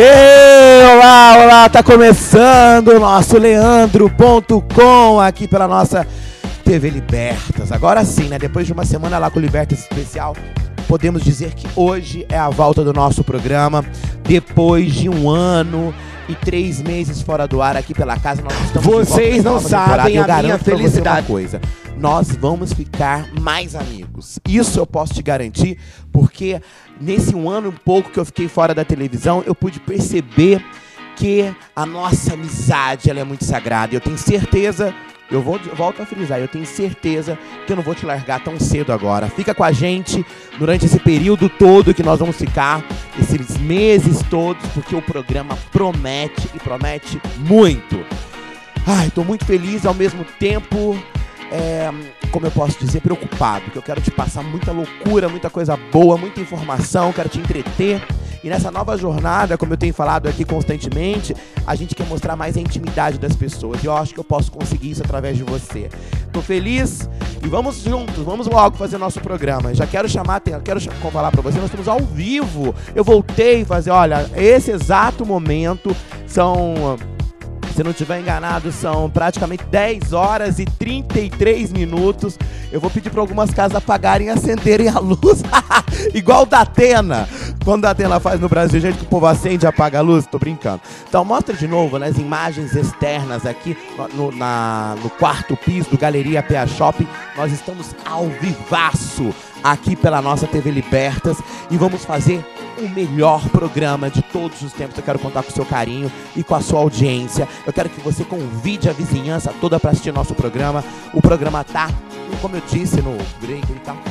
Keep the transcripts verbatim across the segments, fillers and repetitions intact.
Ei, olá, olá, tá começando o nosso Leandro ponto com aqui pela nossa T V Libertas. Agora sim, né? Depois de uma semana lá com o Libertas Especial, podemos dizer que hoje é a volta do nosso programa. Depois de um ano e três meses fora do ar aqui pela casa, nós estamos Vocês não sabem a minha felicidade. Uma coisa, nós vamos ficar mais amigos. Isso eu posso te garantir, porque nesse um ano e pouco que eu fiquei fora da televisão, eu pude perceber que a nossa amizade ela é muito sagrada. Eu tenho certeza, eu vou, volto a frisar, eu tenho certeza que eu não vou te largar tão cedo agora. Fica com a gente durante esse período todo que nós vamos ficar, esses meses todos, porque o programa promete e promete muito. Ai, tô muito feliz ao mesmo tempo, é, como eu posso dizer, preocupado, porque eu quero te passar muita loucura, muita coisa boa, muita informação, quero te entreter. E nessa nova jornada, como eu tenho falado aqui constantemente, a gente quer mostrar mais a intimidade das pessoas. E eu acho que eu posso conseguir isso através de você. Tô feliz e vamos juntos, vamos logo fazer nosso programa. Já quero chamar, quero falar pra você, nós estamos ao vivo. Eu voltei a fazer, olha, esse exato momento são... Se não estiver enganado, são praticamente dez horas e trinta e três minutos. Eu vou pedir para algumas casas apagarem e acenderem a luz. Igual da Atena. Quando a Atena faz no Brasil, gente, que o povo acende e apaga a luz. Tô brincando. Então, mostra de novo, né, as imagens externas aqui no, na, no quarto piso do Galeria P A Shopping. Nós estamos ao vivaço aqui pela nossa T V Libertas. E vamos fazer o melhor programa de todos os tempos. Eu quero contar com o seu carinho e com a sua audiência. Eu quero que você convide a vizinhança toda para assistir nosso programa. O programa tá, como eu disse no break, ele tá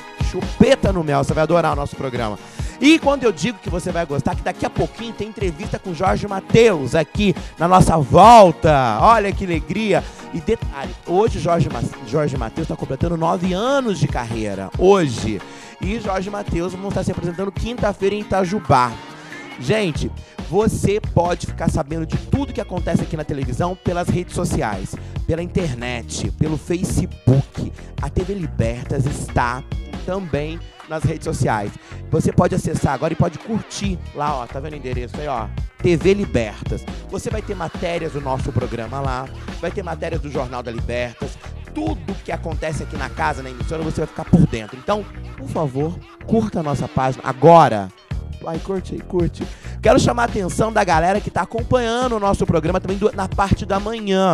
chupeta no mel. Você vai adorar o nosso programa. E quando eu digo que você vai gostar, que daqui a pouquinho tem entrevista com Jorge Mateus aqui na nossa volta. Olha que alegria. E detalhe, hoje Jorge, Ma Jorge Mateus está completando nove anos de carreira. Hoje. E Jorge Mateus vão estar se apresentando quinta-feira em Itajubá. Gente, você pode ficar sabendo de tudo que acontece aqui na televisão pelas redes sociais, pela internet, pelo Facebook. A T V Libertas está também nas redes sociais. Você pode acessar agora e pode curtir lá, ó, tá vendo o endereço aí, ó? T V Libertas. Você vai ter matérias do nosso programa lá, vai ter matérias do Jornal da Libertas. Tudo que acontece aqui na casa, na emissora, você vai ficar por dentro. Então, por favor, curta a nossa página agora. Vai, curte aí, curte. Quero chamar a atenção da galera que está acompanhando o nosso programa também do, na parte da manhã.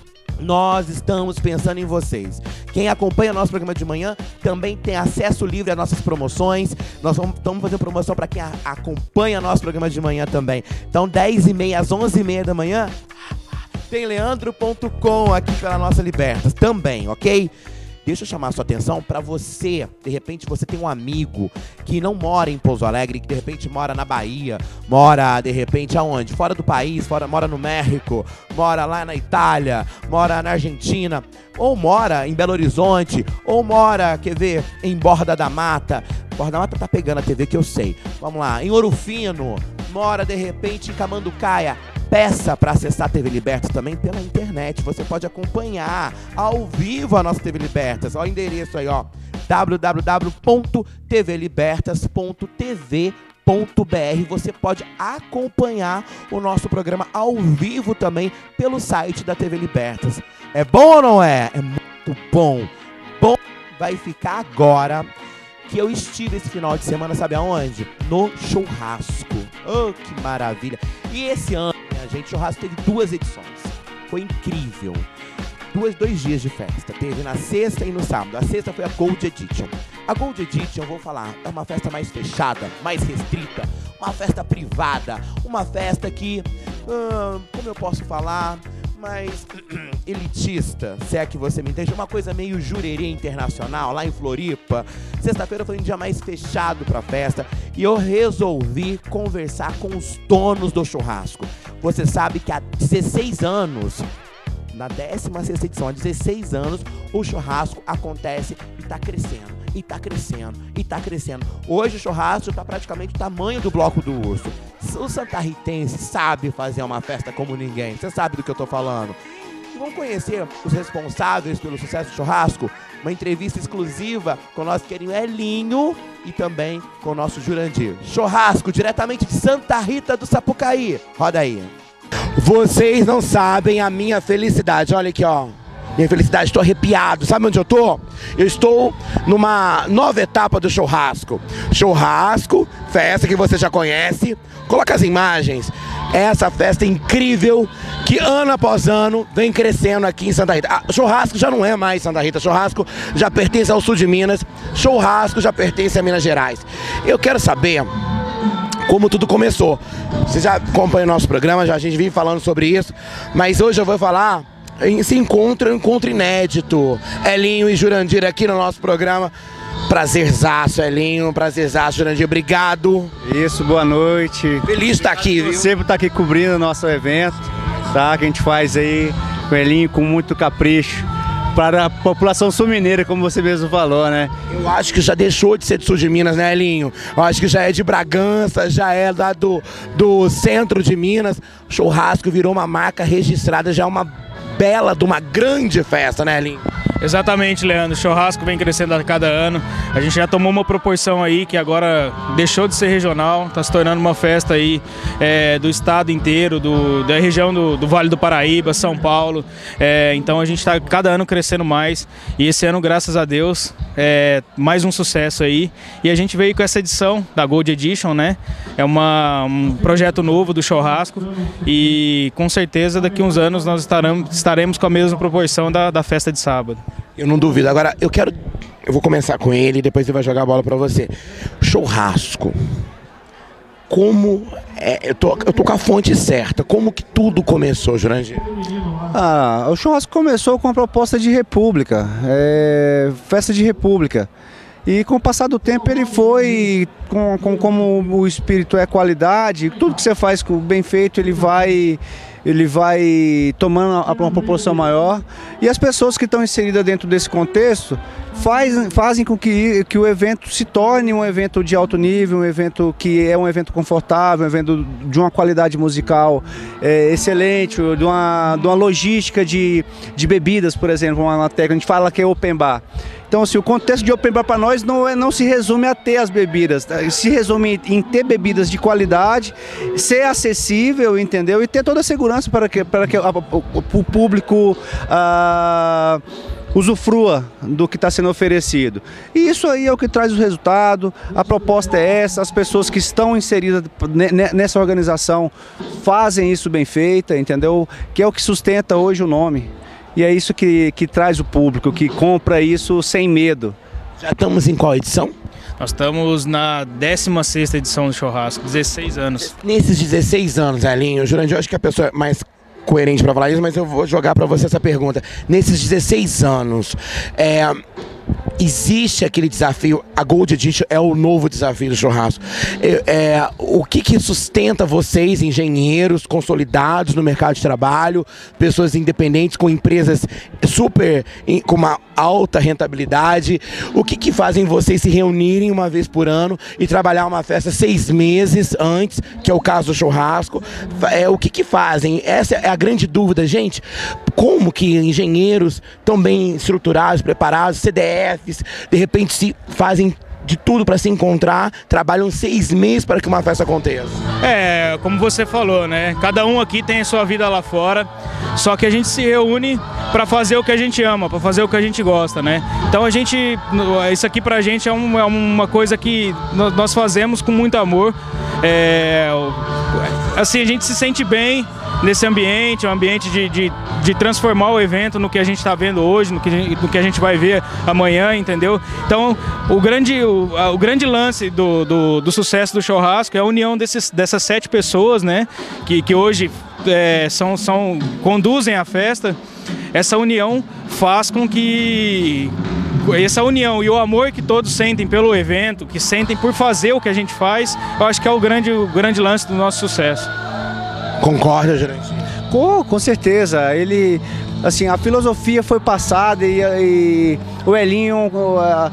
Nós estamos pensando em vocês. Quem acompanha o nosso programa de manhã também tem acesso livre às nossas promoções. Nós vamos, estamos fazendo promoção para quem a, acompanha o nosso programa de manhã também. Então, dez e meia às onze e meia da manhã, tem Leandro ponto com aqui pela nossa Libertas também, ok? Deixa eu chamar a sua atenção para você, de repente você tem um amigo que não mora em Pouso Alegre, que de repente mora na Bahia, mora de repente aonde? Fora do país, fora, mora no México, mora lá na Itália, mora na Argentina, ou mora em Belo Horizonte, ou mora, quer ver, em Borda da Mata. Borda da Mata tá pegando a T V que eu sei. Vamos lá, em Ouro Fino, mora de repente em Camanducaia. Peça para acessar a T V Libertas também pela internet. Você pode acompanhar ao vivo a nossa T V Libertas. Olha o endereço aí, ó. w w w ponto t v libertas ponto t v ponto b r. Você pode acompanhar o nosso programa ao vivo também pelo site da T V Libertas. É bom ou não é? É muito bom. Bom vai ficar agora que eu estive esse final de semana, sabe aonde? No churrasco. Oh, que maravilha. E esse ano, minha gente, o churrasco teve duas edições. Foi incrível. Duas, dois dias de festa. Teve na sexta e no sábado. A sexta foi a Gold Edition. A Gold Edition, eu vou falar, é uma festa mais fechada, mais restrita. Uma festa privada. Uma festa que, hum, como eu posso falar, mais elitista, se é que você me entende. Uma coisa meio Jurerê Internacional, lá em Floripa. Sexta-feira foi um dia mais fechado pra festa e eu resolvi conversar com os donos do churrasco. Você sabe que há dezesseis anos, na décima sexta edição, há dezesseis anos, o churrasco acontece e tá crescendo, e tá crescendo, e tá crescendo. Hoje o churrasco tá praticamente o tamanho do Bloco do Urso. O santarritense sabe fazer uma festa como ninguém. Você sabe do que eu tô falando. E vamos conhecer os responsáveis pelo sucesso do churrasco? uma entrevista exclusiva com o nosso querido Elinho e também com o nosso Jurandir. Churrasco, diretamente de Santa Rita do Sapucaí. Roda aí. Vocês não sabem a minha felicidade. Olha aqui, ó. Minha felicidade, estou arrepiado. Sabe onde eu tô? Eu estou numa nova etapa do churrasco. Churrasco, festa que você já conhece. Coloca as imagens. Essa festa incrível que ano após ano vem crescendo aqui em Santa Rita. Ah, churrasco já não é mais Santa Rita. Churrasco já pertence ao sul de Minas. Churrasco já pertence a Minas Gerais. Eu quero saber como tudo começou. Você já acompanha o nosso programa, já a gente vive falando sobre isso. Mas hoje eu vou falar esse encontro, um encontro inédito. Elinho e Jurandir aqui no nosso programa. Prazerzaço, Elinho, prazerzaço, Jurandir, obrigado. Isso, boa noite. Feliz de estar aqui, viu? Sempre estar aqui cobrindo o nosso evento, tá? Que a gente faz aí com o Elinho com muito capricho para a população sul-mineira, como você mesmo falou, né? Eu acho que já deixou de ser de sul de Minas, né, Elinho? Eu acho que já é de Bragança, já é lá do, do centro de Minas. Churrasco virou uma marca registrada, já é uma bela de uma grande festa, né, Elinho? Exatamente, Leandro. O churrasco vem crescendo a cada ano. A gente já tomou uma proporção aí que agora deixou de ser regional, está se tornando uma festa aí é, do estado inteiro, do, da região do, do Vale do Paraíba, São Paulo. É, então a gente está cada ano crescendo mais e esse ano, graças a Deus, é mais um sucesso aí. E a gente veio com essa edição da Gold Edition, né? É uma, um projeto novo do churrasco e com certeza daqui a uns anos nós estaremos, estaremos com a mesma proporção da, da festa de sábado. Eu não duvido. Agora, eu quero... Eu vou começar com ele e depois ele vai jogar a bola pra você. Churrasco. Como... É, eu, tô, eu tô com a fonte certa. Como que tudo começou, Jurandir? Ah, o churrasco começou com a proposta de república. É, festa de república. E com o passar do tempo ele foi, com, com, como o espírito é qualidade, tudo que você faz bem feito ele vai, ele vai tomando uma proporção maior. E as pessoas que estão inseridas dentro desse contexto faz, fazem com que, que o evento se torne um evento de alto nível, um evento que é um evento confortável, um evento de uma qualidade musical é, excelente, de uma, de uma logística de, de bebidas, por exemplo, uma técnica, a gente fala que é open bar. Então, assim, o contexto de open bar para nós não, é, não se resume a ter as bebidas, tá? Se resume em ter bebidas de qualidade, ser acessível, entendeu? E ter toda a segurança para que, para que a, o, o público ah, usufrua do que está sendo oferecido. E isso aí é o que traz o resultado, a proposta é essa, as pessoas que estão inseridas nessa organização fazem isso bem feita, entendeu? Que é o que sustenta hoje o nome. E é isso que, que traz o público, que compra isso sem medo. Já estamos em qual edição? Nós estamos na décima sexta edição do churrasco, dezesseis anos. Nesses dezesseis anos, Elinho, Jurandir, eu acho que a pessoa é mais coerente para falar isso, mas eu vou jogar para você essa pergunta. Nesses dezesseis anos, é, existe aquele desafio, a Gold Edition é o novo desafio do churrasco. É, é, o que, que sustenta vocês, engenheiros consolidados no mercado de trabalho, pessoas independentes com empresas super, com uma alta rentabilidade, o que, que fazem vocês se reunirem uma vez por ano e trabalhar uma festa seis meses antes, que é o caso do churrasco? É, o que, que fazem? Essa é a grande dúvida, gente. Como que engenheiros tão bem estruturados, preparados, C D Fs, de repente se fazem de tudo para se encontrar, trabalham seis meses para que uma festa aconteça? É, como você falou, né? Cada um aqui tem a sua vida lá fora, só que a gente se reúne para fazer o que a gente ama, para fazer o que a gente gosta, né? Então a gente, isso aqui pra gente é, um, é uma coisa que nós fazemos com muito amor. É, assim, a gente se sente bem nesse ambiente, um ambiente de, de, de transformar o evento no que a gente está vendo hoje, no que, no que a gente vai ver amanhã, entendeu? Então, o grande, o, o grande lance do, do, do sucesso do churrasco é a união desses, dessas sete pessoas, né? Que, que hoje é, são, são, conduzem a festa. Essa união faz com que... Essa união e o amor que todos sentem pelo evento, que sentem por fazer o que a gente faz, eu acho que é o grande, o grande lance do nosso sucesso. Concorda, gerente? Com, com certeza. Ele, assim, a filosofia foi passada e, e o Elinho uh,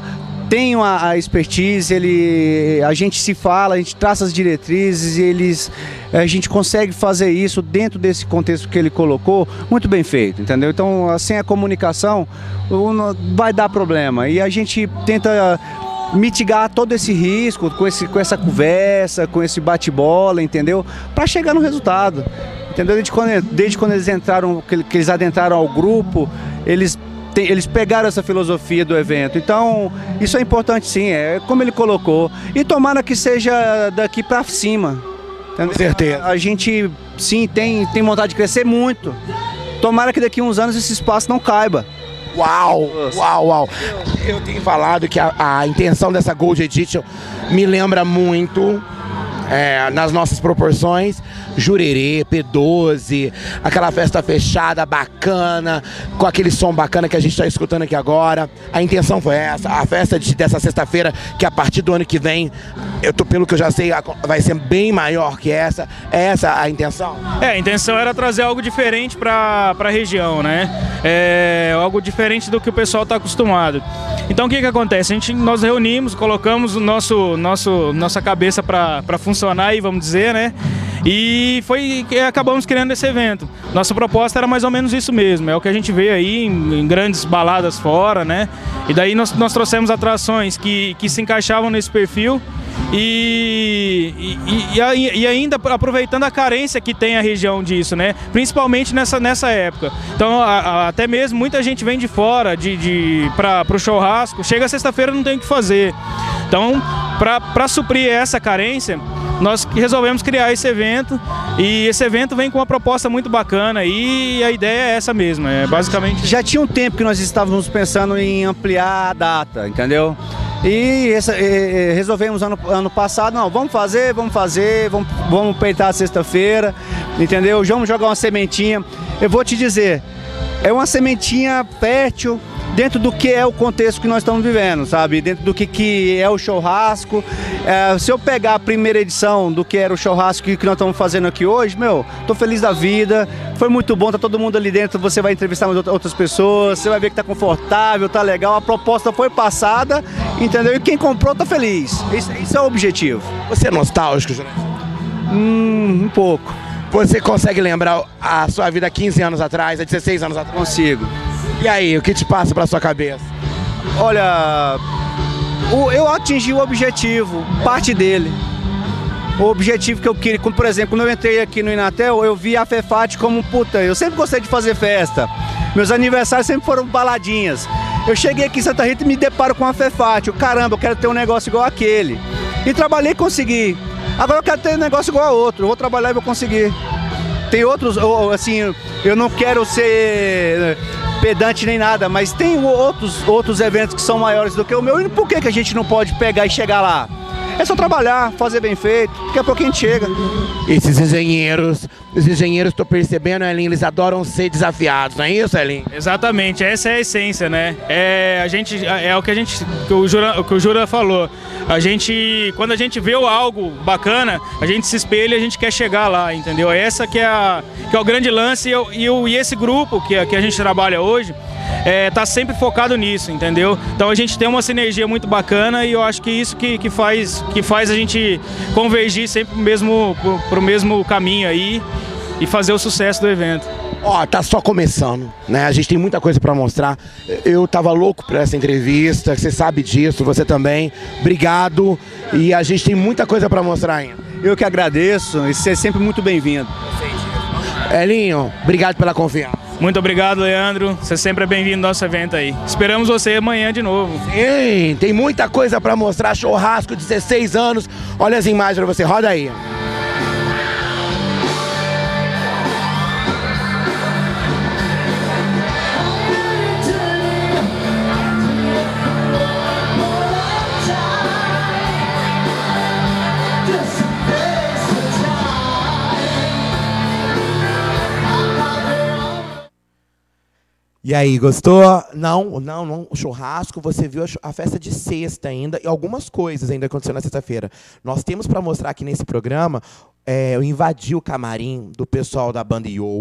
tem a, a expertise, ele, a gente se fala, a gente traça as diretrizes, eles, a gente consegue fazer isso dentro desse contexto que ele colocou, muito bem feito, entendeu? Então, sem a comunicação, vai dar problema. E a gente tenta mitigar todo esse risco com, esse, com essa conversa, com esse bate-bola, entendeu? Para chegar no resultado, entendeu? Desde quando, desde quando eles entraram, que, que eles adentraram ao grupo, eles Tem, eles pegaram essa filosofia do evento, então isso é importante sim, é como ele colocou, e tomara que seja daqui para cima. Com certeza. A, a gente sim tem, tem vontade de crescer muito, tomara que daqui a uns anos esse espaço não caiba. Uau, uau, uau. Eu tenho falado que a, a intenção dessa Gold Edition me lembra muito, é, nas nossas proporções, Jurerê, P doze, aquela festa fechada, bacana, com aquele som bacana que a gente está escutando aqui agora. A intenção foi essa, a festa de, dessa sexta-feira, que a partir do ano que vem, eu tô, pelo que eu já sei, vai ser bem maior que essa. É essa a intenção? É, a intenção era trazer algo diferente para a região, né? É, algo diferente do que o pessoal está acostumado. Então o que que acontece? A gente, nós reunimos, colocamos o nosso, nosso, nossa cabeça para funcionar aí, vamos dizer, né? E foi que acabamos criando esse evento. Nossa proposta era mais ou menos isso mesmo, é o que a gente vê aí em, em grandes baladas fora, né? E daí nós, nós trouxemos atrações que, que se encaixavam nesse perfil e, e, e, e ainda aproveitando a carência que tem a região disso, né? Principalmente nessa, nessa época. Então a, a, até mesmo muita gente vem de fora de, de, para o churrasco, chega sexta-feira não tem o que fazer. Então para suprir essa carência, nós resolvemos criar esse evento, e esse evento vem com uma proposta muito bacana e a ideia é essa mesmo, é basicamente... Já tinha um tempo que nós estávamos pensando em ampliar a data, entendeu? E essa, e, resolvemos ano, ano passado, não, vamos fazer, vamos fazer, vamos, vamos peitar a sexta-feira, entendeu? Vamos jogar uma sementinha. Eu vou te dizer, é uma sementinha fértil, dentro do que é o contexto que nós estamos vivendo, sabe? Dentro do que, que é o churrasco. É, se eu pegar a primeira edição do que era o churrasco que, que nós estamos fazendo aqui hoje, meu, tô feliz da vida, foi muito bom, tá todo mundo ali dentro, você vai entrevistar outras pessoas, você vai ver que tá confortável, tá legal, a proposta foi passada, entendeu? E quem comprou tá feliz, isso, isso é o objetivo. Você é nostálgico, Júnior? Hum, um pouco. Você consegue lembrar a sua vida há quinze anos atrás, há dezesseis anos atrás? Consigo. E aí, o que te passa pela sua cabeça? Olha, o, eu atingi o objetivo, parte dele. O objetivo que eu queria, como, por exemplo, quando eu entrei aqui no Inatel, eu vi a Fefat como, puta, eu sempre gostei de fazer festa. Meus aniversários sempre foram baladinhas. Eu cheguei aqui em Santa Rita e me deparo com a Fefat. Eu, caramba, eu quero ter um negócio igual aquele. E trabalhei e consegui. Agora eu quero ter um negócio igual a outro. Eu vou trabalhar e vou conseguir. Tem outros, assim, eu não quero ser pedante nem nada, mas tem outros, outros eventos que são maiores do que o meu, e por que, que a gente não pode pegar e chegar lá? É só trabalhar, fazer bem feito, daqui a pouco a gente chega. Esses engenheiros, os engenheiros, estou percebendo, Elinho, eles adoram ser desafiados, não é isso, Elinho? Exatamente, essa é a essência, né? É, a gente, é o que a gente, que o Jura, o que o Jura falou. A gente, quando a gente vê algo bacana, a gente se espelha e a gente quer chegar lá, entendeu? Essa que é, a, que é o grande lance, e, eu, e, eu, e esse grupo que, que a gente trabalha hoje, é, tá sempre focado nisso, entendeu? Então a gente tem uma sinergia muito bacana, e eu acho que isso que, que, faz, que faz a gente convergir sempre pro mesmo, pro, pro mesmo caminho aí e fazer o sucesso do evento. Ó, tá só começando, né? A gente tem muita coisa pra mostrar. Eu tava louco por essa entrevista, você sabe disso, você também. Obrigado, e a gente tem muita coisa pra mostrar ainda. Eu que agradeço, e você é sempre muito bem-vindo. Elinho, obrigado pela confiança. Muito obrigado, Leandro. Você sempre é bem-vindo ao nosso evento aí. Esperamos você amanhã de novo. Sim, tem muita coisa pra mostrar. Churrasco, dezesseis anos. Olha as imagens pra você, roda aí. E aí, gostou? Não, não, não. O churrasco, você viu a festa de sexta ainda, e algumas coisas ainda aconteceram na sexta-feira. Nós temos para mostrar aqui nesse programa, é, eu invadi o camarim do pessoal da banda Yo.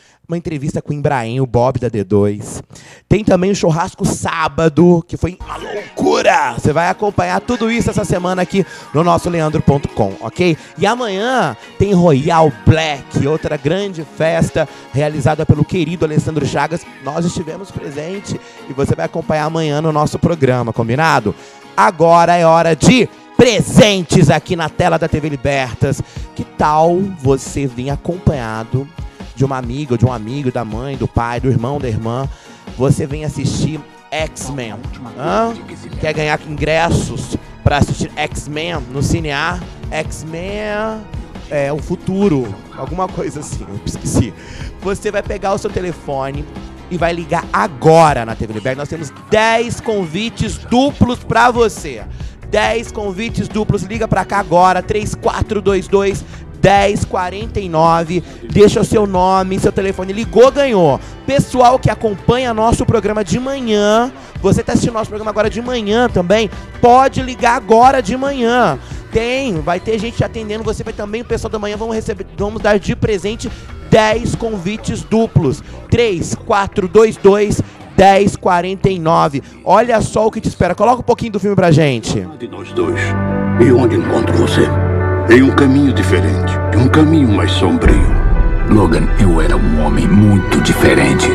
uma entrevista com o Ibrahim, o Bob da D dois. Tem também o churrasco sábado, que foi uma loucura. Você vai acompanhar tudo isso essa semana aqui no nosso leandro ponto com, ok? E amanhã tem Royal Black, outra grande festa realizada pelo querido Alessandro Chagas. Nós estivemos presentes e você vai acompanhar amanhã no nosso programa, combinado? Agora é hora de presentes aqui na tela da T V Libertas. Que tal você vir acompanhado de uma amiga, de um amigo, da mãe, do pai, do irmão, da irmã? Você vem assistir X-Men. Quer ganhar ingressos para assistir X-Men no Cinear? X-Men é o futuro, alguma coisa assim, eu esqueci. Você vai pegar o seu telefone e vai ligar agora na T V Libertas. Nós temos dez convites duplos para você. dez convites duplos, liga pra cá agora, três quatro dois dois, um zero quatro nove, deixa o seu nome, seu telefone, ligou, ganhou. Pessoal que acompanha nosso programa de manhã, você tá assistindo nosso programa agora de manhã também, pode ligar agora de manhã. Tem, vai ter gente atendendo, você vai também, o pessoal da manhã, vamos receber, vamos dar de presente dez convites duplos, três quatro dois dois, um zero quatro nove. Olha só o que te espera. Coloca um pouquinho do filme pra gente. De nós dois. E onde encontro você? Em um caminho diferente. Um caminho mais sombrio. Logan, eu era um homem muito diferente.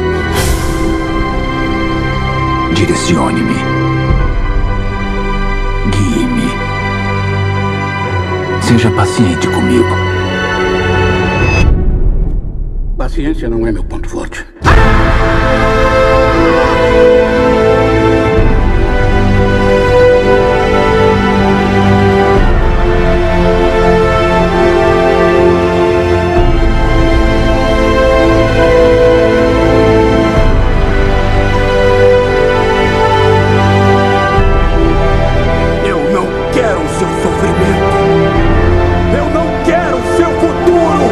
Direcione-me. Guie-me. Seja paciente comigo. Paciência não é meu ponto forte. Eu não quero o seu sofrimento. Eu não quero o seu futuro.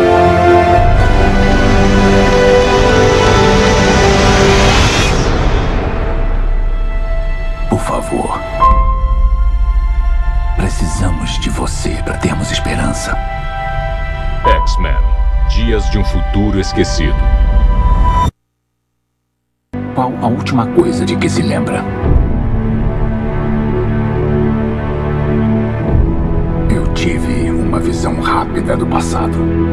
Por favor. Precisamos de você para termos esperança. X-Men. Dias de um futuro esquecido. Qual a última coisa de que se lembra? Eu tive uma visão rápida do passado.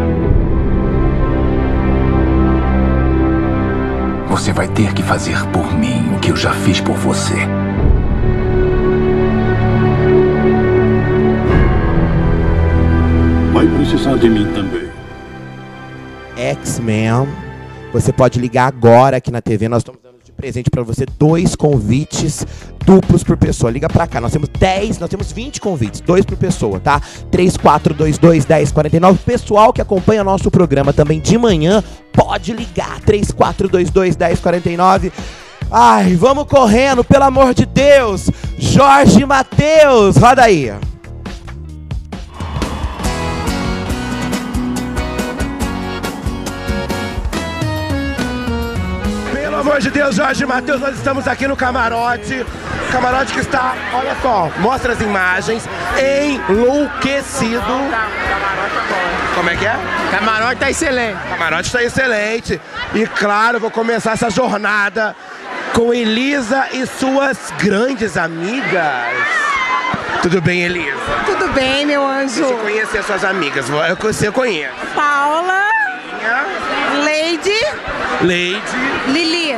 Você vai ter que fazer por mim o que eu já fiz por você. Vai precisar de mim também. X-Men. Você pode ligar agora aqui na T V. Nós estamos dando de presente pra você dois convites duplos por pessoa. Liga pra cá. Nós temos dez, nós temos vinte convites, dois por pessoa, tá? três quatro dois dois, um zero quatro nove. Pessoal que acompanha nosso programa também de manhã, pode ligar. três quatro dois dois, um zero quatro nove. Ai, vamos correndo, pelo amor de Deus. Jorge Mateus, roda aí. Pelo amor de Deus, Jorge Mateus, nós estamos aqui no camarote. Camarote que está, olha só, mostra as imagens, enlouquecido. Como é que é? Camarote tá excelente. Camarote está excelente. E claro, vou começar essa jornada com Elisa e suas grandes amigas. Tudo bem, Elisa? Tudo bem, meu anjo. Deixa eu conhecer suas amigas. Eu, você conhece. Paula. Lady. Lady. Lili.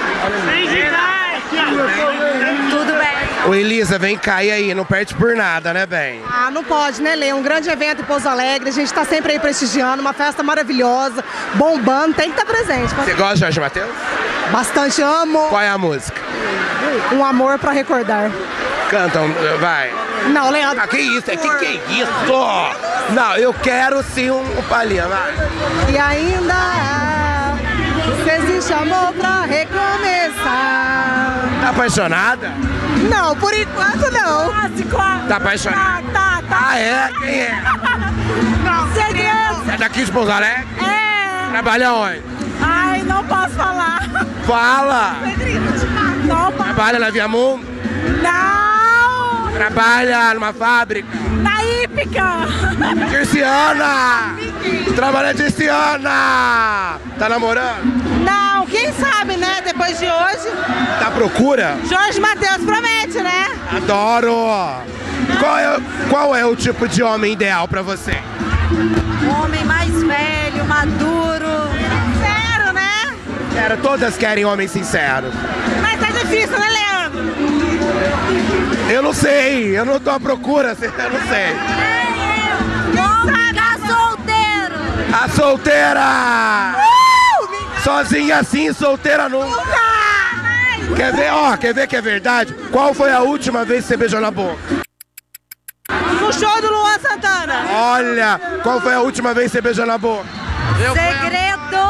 Tudo bem. Ô, Elisa, vem cá, e aí? Não perde por nada, né, bem? Ah, não pode, né, Lê? Um grande evento em Pouso Alegre. A gente tá sempre aí prestigiando. Uma festa maravilhosa, bombando. Tem que estar presente. Você gosta de Jorge Mateus? Bastante amo. Qual é a música? Um amor pra recordar. Cantam, vai. Não, Leandro. Ah, que isso? É que que é isso? Não, eu quero sim um, um palhinho, vai. E ainda se existe amor pra recomeçar. Tá apaixonada? Não, por enquanto não. Tá apaixonada? Tá, tá, tá. Ah, é? Quem é? Segredo. É daqui de Pouso Alegre? É. Trabalha onde? Ai, não posso falar. Fala! Não posso. Trabalha na Via Mundo? Não. Trabalha numa fábrica? Na I P Olímpica! Dirciana! Trabalha Dirciana! Tá namorando? Não, quem sabe, né? Depois de hoje. Tá à procura? Jorge Mateus promete, né? Adoro! Qual é, qual é o tipo de homem ideal pra você? Um homem mais velho, maduro. Sincero, né? Quero, todas querem homens sinceros. Mas tá difícil, né, Leandro? Eu não sei, eu não tô à procura, eu não sei. Vamos ficar solteiro! A solteira! Uh! Sozinha assim, solteira nunca! Nunca! Quer ver, ó, quer ver que é verdade? Qual foi a última vez que você beijou na boca? No show do Luan Santana. Olha, qual foi a última vez que você beijou na boca? Segredo!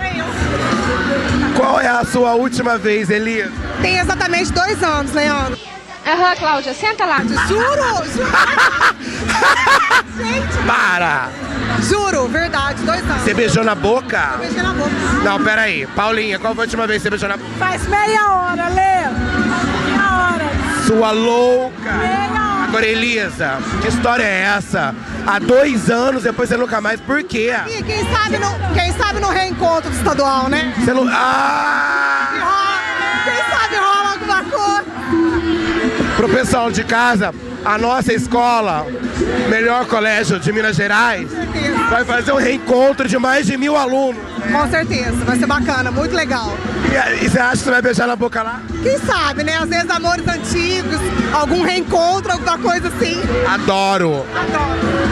Qual é a sua última vez, Elisa? Tem exatamente dois anos, Leandro. Aham, Cláudia, senta lá. Juro? Juro? Gente. Para! Juro, verdade, dois anos. Você beijou na boca? Eu beijei na boca. Não, peraí. Paulinha, qual foi a última vez que você beijou na boca? Faz meia hora, Lê. Meia hora. Sua louca! Meia hora. Agora, Elisa, que história é essa? Há dois anos, depois você nunca mais. Por quê? E quem sabe no, quem sabe no reencontro do estadual, né? Você não... Ah! Quem sabe rola alguma coisa. Pro pessoal de casa, a nossa escola, melhor colégio de Minas Gerais, vai fazer um reencontro de mais de mil alunos. Com certeza, vai ser bacana, muito legal. E, e você acha que você vai beijar na boca lá? Quem sabe, né? Às vezes amores antigos, algum reencontro, alguma coisa assim. Adoro! Adoro.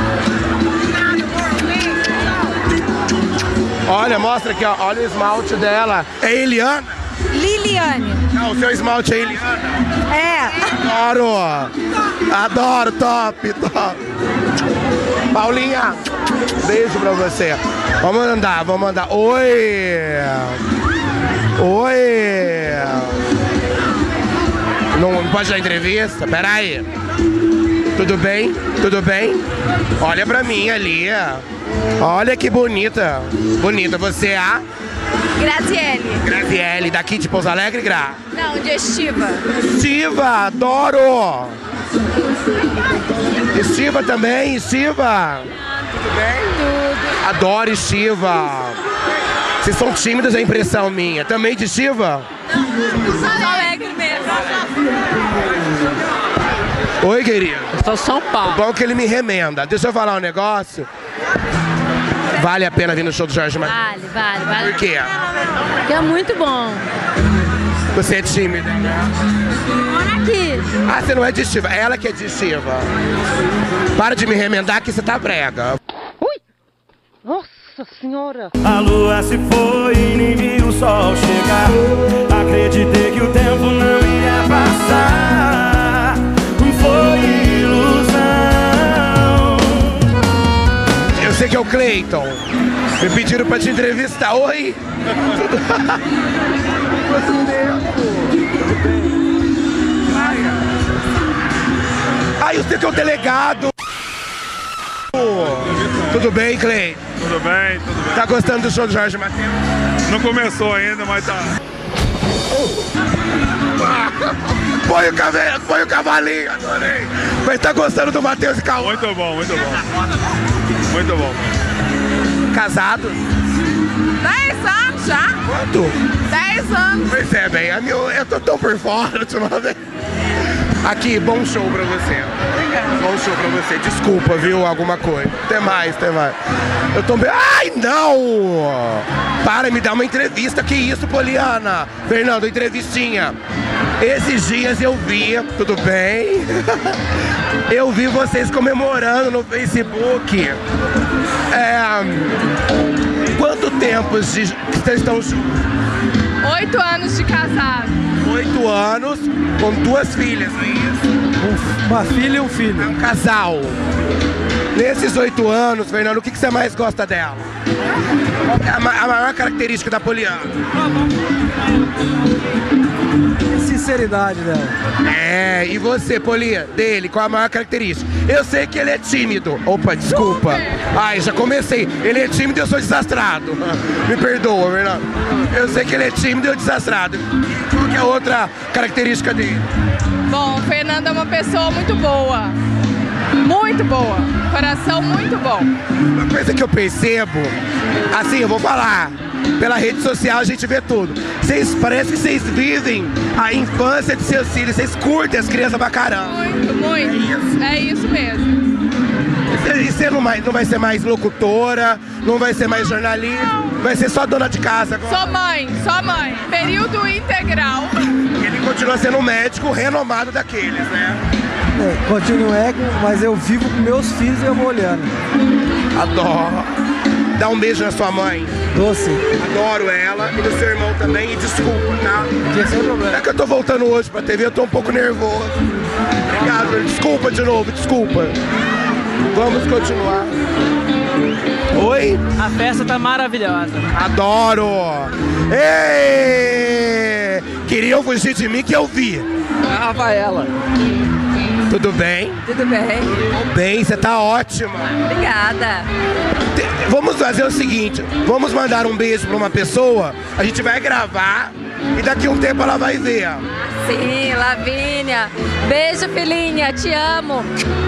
Olha, mostra aqui, ó. Olha o esmalte dela. É Eliana? Liliane. Não, o seu esmalte é Eliana. É. Adoro! Adoro, top, top. Paulinha, beijo pra você. Vamos andar, vamos andar. Oi! Oi! Não, não pode dar entrevista? Pera aí. Tudo bem? Tudo bem? Olha pra mim ali. Olha que bonita. Bonita. Você é a? Graziele. Graziele, daqui de Pouso Alegre, Gra? Não, de Estiva. Estiva, adoro! Estiva também, Estiva. Tudo bem? Tudo. Adoro Estiva. Vocês são tímidos, é impressão minha. Também de Estiva? Pouso Alegre mesmo. Oi, querido. Eu sou São Paulo. Bom que ele me remenda. Deixa eu falar um negócio. Vale a pena vir no show do Jorge Mateus? Vale, vale, vale. Por quê? Porque é muito bom. Você é tímida? Olha aqui. Ah, você não é de Estiva. Ela que é de Estiva. Para de me remendar que você tá brega. Ui! Nossa Senhora! A lua se foi e nem vi o sol chegar. Acreditei que o tempo não ia passar. Foi ilusão. Eu sei que é o Cleiton. Me pediram pra te entrevistar. Oi! Quanto tempo? Ai, eu sei que é o delegado. Tudo bem, Clay? Tudo bem, tudo bem. Tá gostando do show do Jorge Mateus? Não começou ainda, mas tá. Põe o, cavalo, põe o cavalinho, adorei. Mas tá gostando do Mateus e Cauã? Muito bom, muito bom. Muito bom. Casado? Dez anos já. Quanto? Dez anos. Percebem, a minha, eu tô tão por fora ultimamente. Aqui, bom show pra você. Bom show pra você. Desculpa, viu, alguma coisa. Até mais, até mais. Eu tô bem... Ai, não! Para, me dá uma entrevista. Que isso, Poliana? Fernando, entrevistinha. Esses dias eu vi, tudo bem? Eu vi vocês comemorando no Facebook. É... Quanto tempo de... que vocês estão juntos? Oito anos de casado. Oito anos com duas filhas, não é isso? Uma filha e um filho. É um casal. Nesses oito anos, Fernando, o que, que você mais gosta dela? Qual é a, ma a maior característica da Poliana? Sinceridade dela. É, e você, Polia, dele, qual a maior característica? Eu sei que ele é tímido. Opa, desculpa. Ai, já comecei. Ele é tímido e eu sou desastrado. Me perdoa, Fernando. Eu sei que ele é tímido e eu desastrado. E qual que é a outra característica dele? Bom, o Fernando é uma pessoa muito boa. Muito boa. Coração muito bom. Uma coisa que eu percebo, assim, eu vou falar, pela rede social a gente vê tudo. Vocês, parece que vocês vivem a infância de seus filhos, vocês curtem as crianças pra caramba. Muito, muito. É isso, é isso mesmo. E você não vai, não vai ser mais locutora, não vai ser mais jornalista, não. Vai ser só dona de casa agora. Sou mãe, só mãe. Período integral. Ele continua sendo um médico renomado daqueles, né? É, continuo ego, mas eu vivo com meus filhos e eu vou olhando. Adoro. Dá um beijo na sua mãe. Doce. Adoro ela e no seu irmão também. E desculpa, tá? Não sem problema. É que eu tô voltando hoje pra T V, eu tô um pouco nervoso. Obrigado, desculpa de novo, desculpa. Vamos continuar. Oi? A festa tá maravilhosa. Adoro! Ei! Queriam fugir de mim que eu vi. A Rafaela. Tudo bem? Tudo bem. Tudo bem, você tá ótima. Obrigada. Vamos fazer o seguinte, vamos mandar um beijo pra uma pessoa, a gente vai gravar e daqui a um tempo ela vai ver. Sim, Lavínia. Beijo, filhinha, te amo.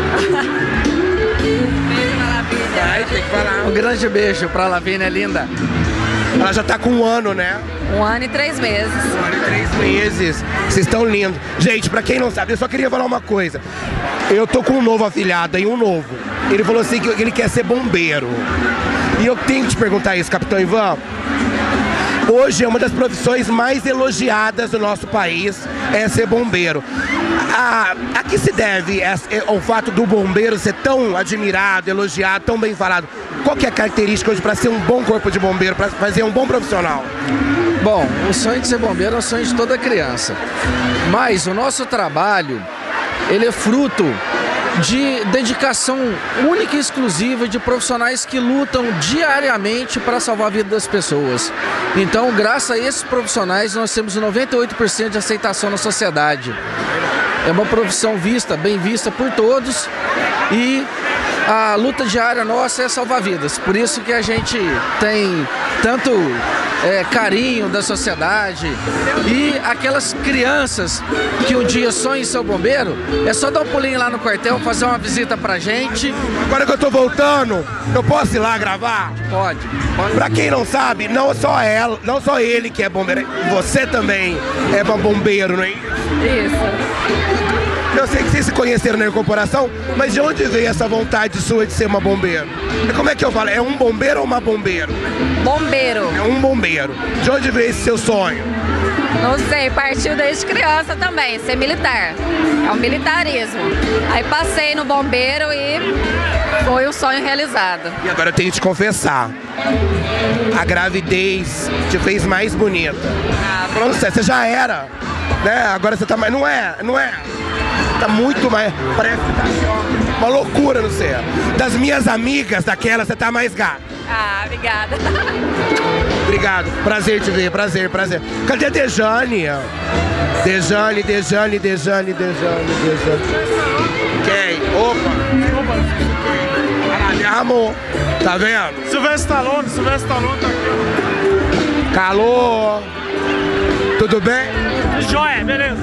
Beijo pra Lavínia. Vai, tem que falar. Um grande beijo pra Lavínia, linda. Ela já tá com um ano, né? Um ano e três meses. Um ano e três meses. Vocês estão lindos. Gente, pra quem não sabe, eu só queria falar uma coisa. Eu tô com um novo afilhado aí, um novo. Ele falou assim que ele quer ser bombeiro. E eu tenho que te perguntar isso, Capitão Ivan. Hoje é uma das profissões mais elogiadas do nosso país, é ser bombeiro. A, a que se deve ao fato do bombeiro ser tão admirado, elogiado, tão bem falado? Qual que é a característica hoje para ser um bom corpo de bombeiro, para fazer um bom profissional? Bom, o sonho de ser bombeiro é o sonho de toda criança. Mas o nosso trabalho, ele é fruto de dedicação única e exclusiva de profissionais que lutam diariamente para salvar a vida das pessoas. Então, graças a esses profissionais, nós temos noventa e oito por cento de aceitação na sociedade. É uma profissão vista, bem vista por todos e a luta diária nossa é salvar vidas. Por isso que a gente tem tanto é, carinho da sociedade e aquelas crianças que um dia sonham em ser bombeiro, é só dar um pulinho lá no quartel, fazer uma visita pra gente. Agora que eu tô voltando, eu posso ir lá gravar? Pode. pode. Pra quem não sabe, não só ela, não só ele que é bombeiro, você também é bombeiro, não é isso? Isso. Eu sei que vocês se conheceram na incorporação, mas de onde veio essa vontade sua de ser uma bombeiro? E como é que eu falo? É um bombeiro ou uma bombeiro? Bombeiro. É um bombeiro. De onde veio esse seu sonho? Não sei, partiu desde criança também, ser militar. É o militarismo. Aí passei no bombeiro e foi um sonho realizado. E agora eu tenho que te confessar, a gravidez te fez mais bonita. Ah, Falando sério, você já era, né? Agora você tá mais... Não é, não é. Tá muito mais... Parece que tá uma loucura no céu. Das minhas amigas daquela, você tá mais gata. Ah, obrigada. Obrigado. Prazer te ver, prazer, prazer. Cadê a Dejane? Dejane, Dejane, Dejane, Dejane, Dejane. Quem? Opa. Caralho, amor. Tá vendo? Silvestre Stallone, Silvestre Stallone tá aqui. Calor. Tudo bem? Joia, beleza.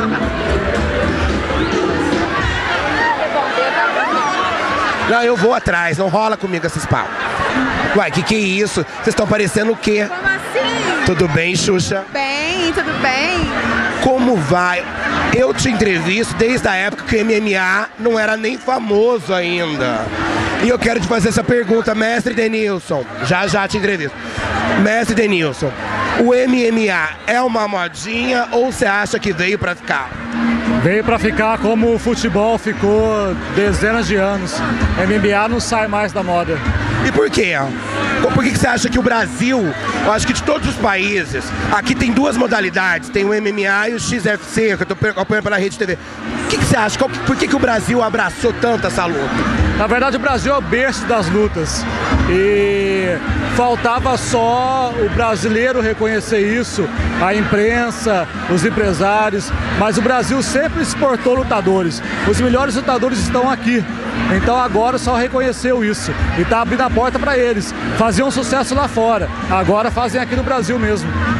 Não, eu vou atrás, não rola comigo esses pau. Uai, que que é isso? Vocês estão parecendo o quê? Como assim? Tudo bem, Xuxa? Bem, tudo bem? Como vai? Eu te entrevisto desde a época que o M M A não era nem famoso ainda. E eu quero te fazer essa pergunta, mestre Denilson. Já já te entrevisto. Mestre Denilson, o M M A é uma modinha ou você acha que veio pra ficar? Veio pra ficar como o futebol ficou dezenas de anos. M M A não sai mais da moda. E por quê? Por que você acha que o Brasil, eu acho que de todos os países, aqui tem duas modalidades, tem o M M A e o X F C, que eu estou acompanhando pela Rede T V. O que, que você acha? Qual, por que, que o Brasil abraçou tanto essa luta? Na verdade, o Brasil é o berço das lutas. E faltava só o brasileiro reconhecer isso, a imprensa, os empresários. Mas o Brasil sempre exportou lutadores. Os melhores lutadores estão aqui. Então agora só reconheceu isso e tá abrindo a porta para eles. Faziam um sucesso lá fora, agora fazem aqui no Brasil mesmo.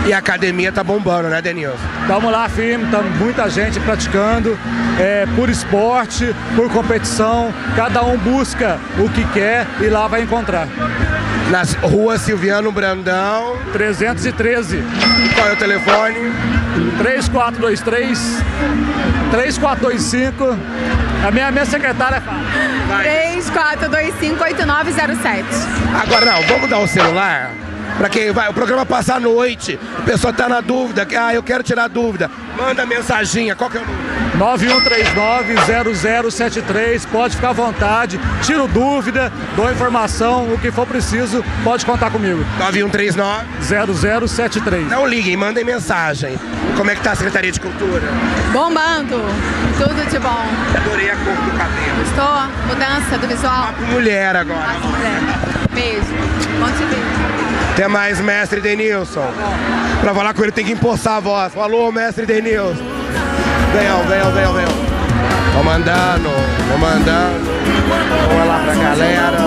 E a academia tá bombando, né, Denilson? Estamos lá firme, tá muita gente praticando, é, por esporte, por competição. Cada um busca o que quer e lá vai encontrar. Nas ruas Silviano Brandão. trezentos e treze. Qual é o telefone? três quatro dois três, três quatro dois cinco. A minha, minha secretária fala. três quatro dois cinco, oito nove zero sete. Agora não, vamos dar o celular? Pra quem vai, o programa passa à noite, a pessoa tá na dúvida, ah, eu quero tirar dúvida. Manda mensaginha, qual que é o número? nove um três nove, zero zero sete três, pode ficar à vontade, tiro dúvida, dou informação, o que for preciso, pode contar comigo. nove um três nove, zero zero sete três. Não liguem, mandem mensagem. Como é que tá a Secretaria de Cultura? Bombando, tudo de bom. Adorei a cor do cabelo. Gostou? Mudança do visual? Papo mulher agora. Beijo, bom te ver. Até mais, mestre Denilson. Pra falar com ele tem que empoçar a voz. Falou, mestre Denilson. Venham, venham, venham, venham. Vou mandando, vou mandando. Vamos lá pra galera.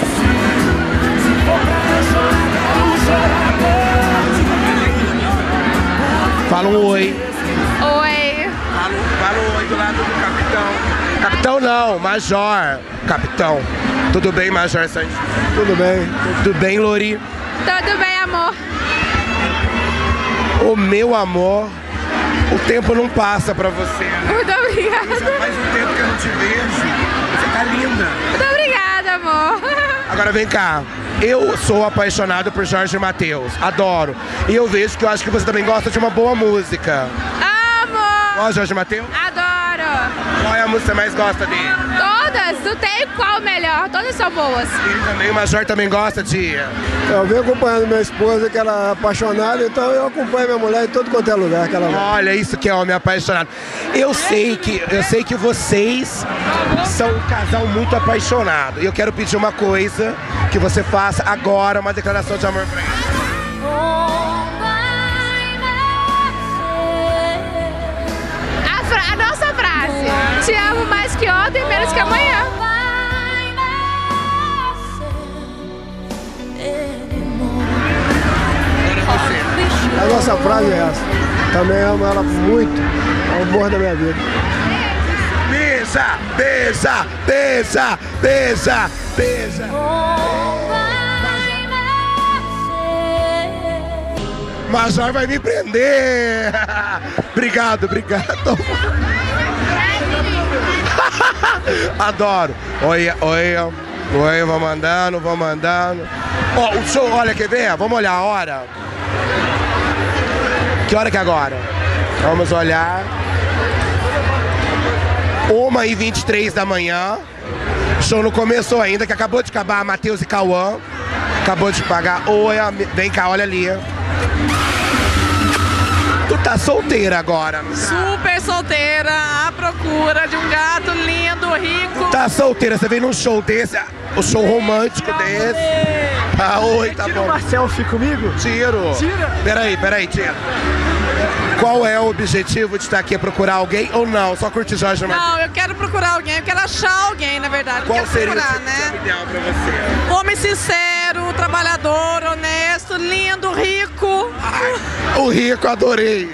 Fala um oi. Oi. Fala, fala um oi do lado do capitão. Capitão não, major. Capitão. Tudo bem, Major Santos? Tudo bem. Tudo bem, Lori? Tudo bem, amor. O meu amor, o tempo não passa pra você, né? Muito obrigada. Já faz um tempo que eu não te vejo. Você tá linda. Muito obrigada, amor. Agora vem cá. Eu sou apaixonado por Jorge Mateus. Adoro. E eu vejo que eu acho que você também gosta de uma boa música. Amo. Gosta de Jorge Mateus? Adoro. Qual é a música que você mais gosta dele? Todas. Não tem qual melhor. Todas são boas. Ele também, o Major também gosta de... Eu venho acompanhando minha esposa, que ela é apaixonada, então eu acompanho minha mulher em todo quanto é lugar que ela vai. Olha, isso que é homem apaixonado. Eu sei que, eu sei que vocês são um casal muito apaixonado. E eu quero pedir uma coisa, que você faça agora uma declaração de amor pra ele. A, fra a nossa frase. Te amo mais que ontem, menos que amanhã. A nossa frase é essa. Também amo ela muito. É o amor da minha vida. Beija, beija, beija, beija, beija. Major vai me prender. Obrigado, obrigado. Adoro. Oi, oi, oi, vou mandando, vou mandando. Ó, o show, olha, quer ver? Vamos olhar a hora. Que hora que é agora? Vamos olhar. uma e vinte e três da manhã. O show não começou ainda, que acabou de acabar. Matheus e Cauã. Acabou de pagar. Oi, vem cá, olha ali. Tu tá solteira agora, não tá? Super solteira, à procura de um gato lindo, rico. Tá solteira, você vem num show desse, o show romântico desse. Ah, oi, tá bom. Tira uma selfie comigo? Tiro. Tira. Peraí, peraí, tira. Qual é o objetivo de estar aqui? É procurar alguém ou não? Só curtir Jorge Mateus? Não, eu quero procurar alguém, eu quero achar alguém, na verdade. Qual quero seria procurar, o tipo né? ideal pra você? Homem sincero, trabalhador, honesto, lindo, rico. Ai, o rico, adorei.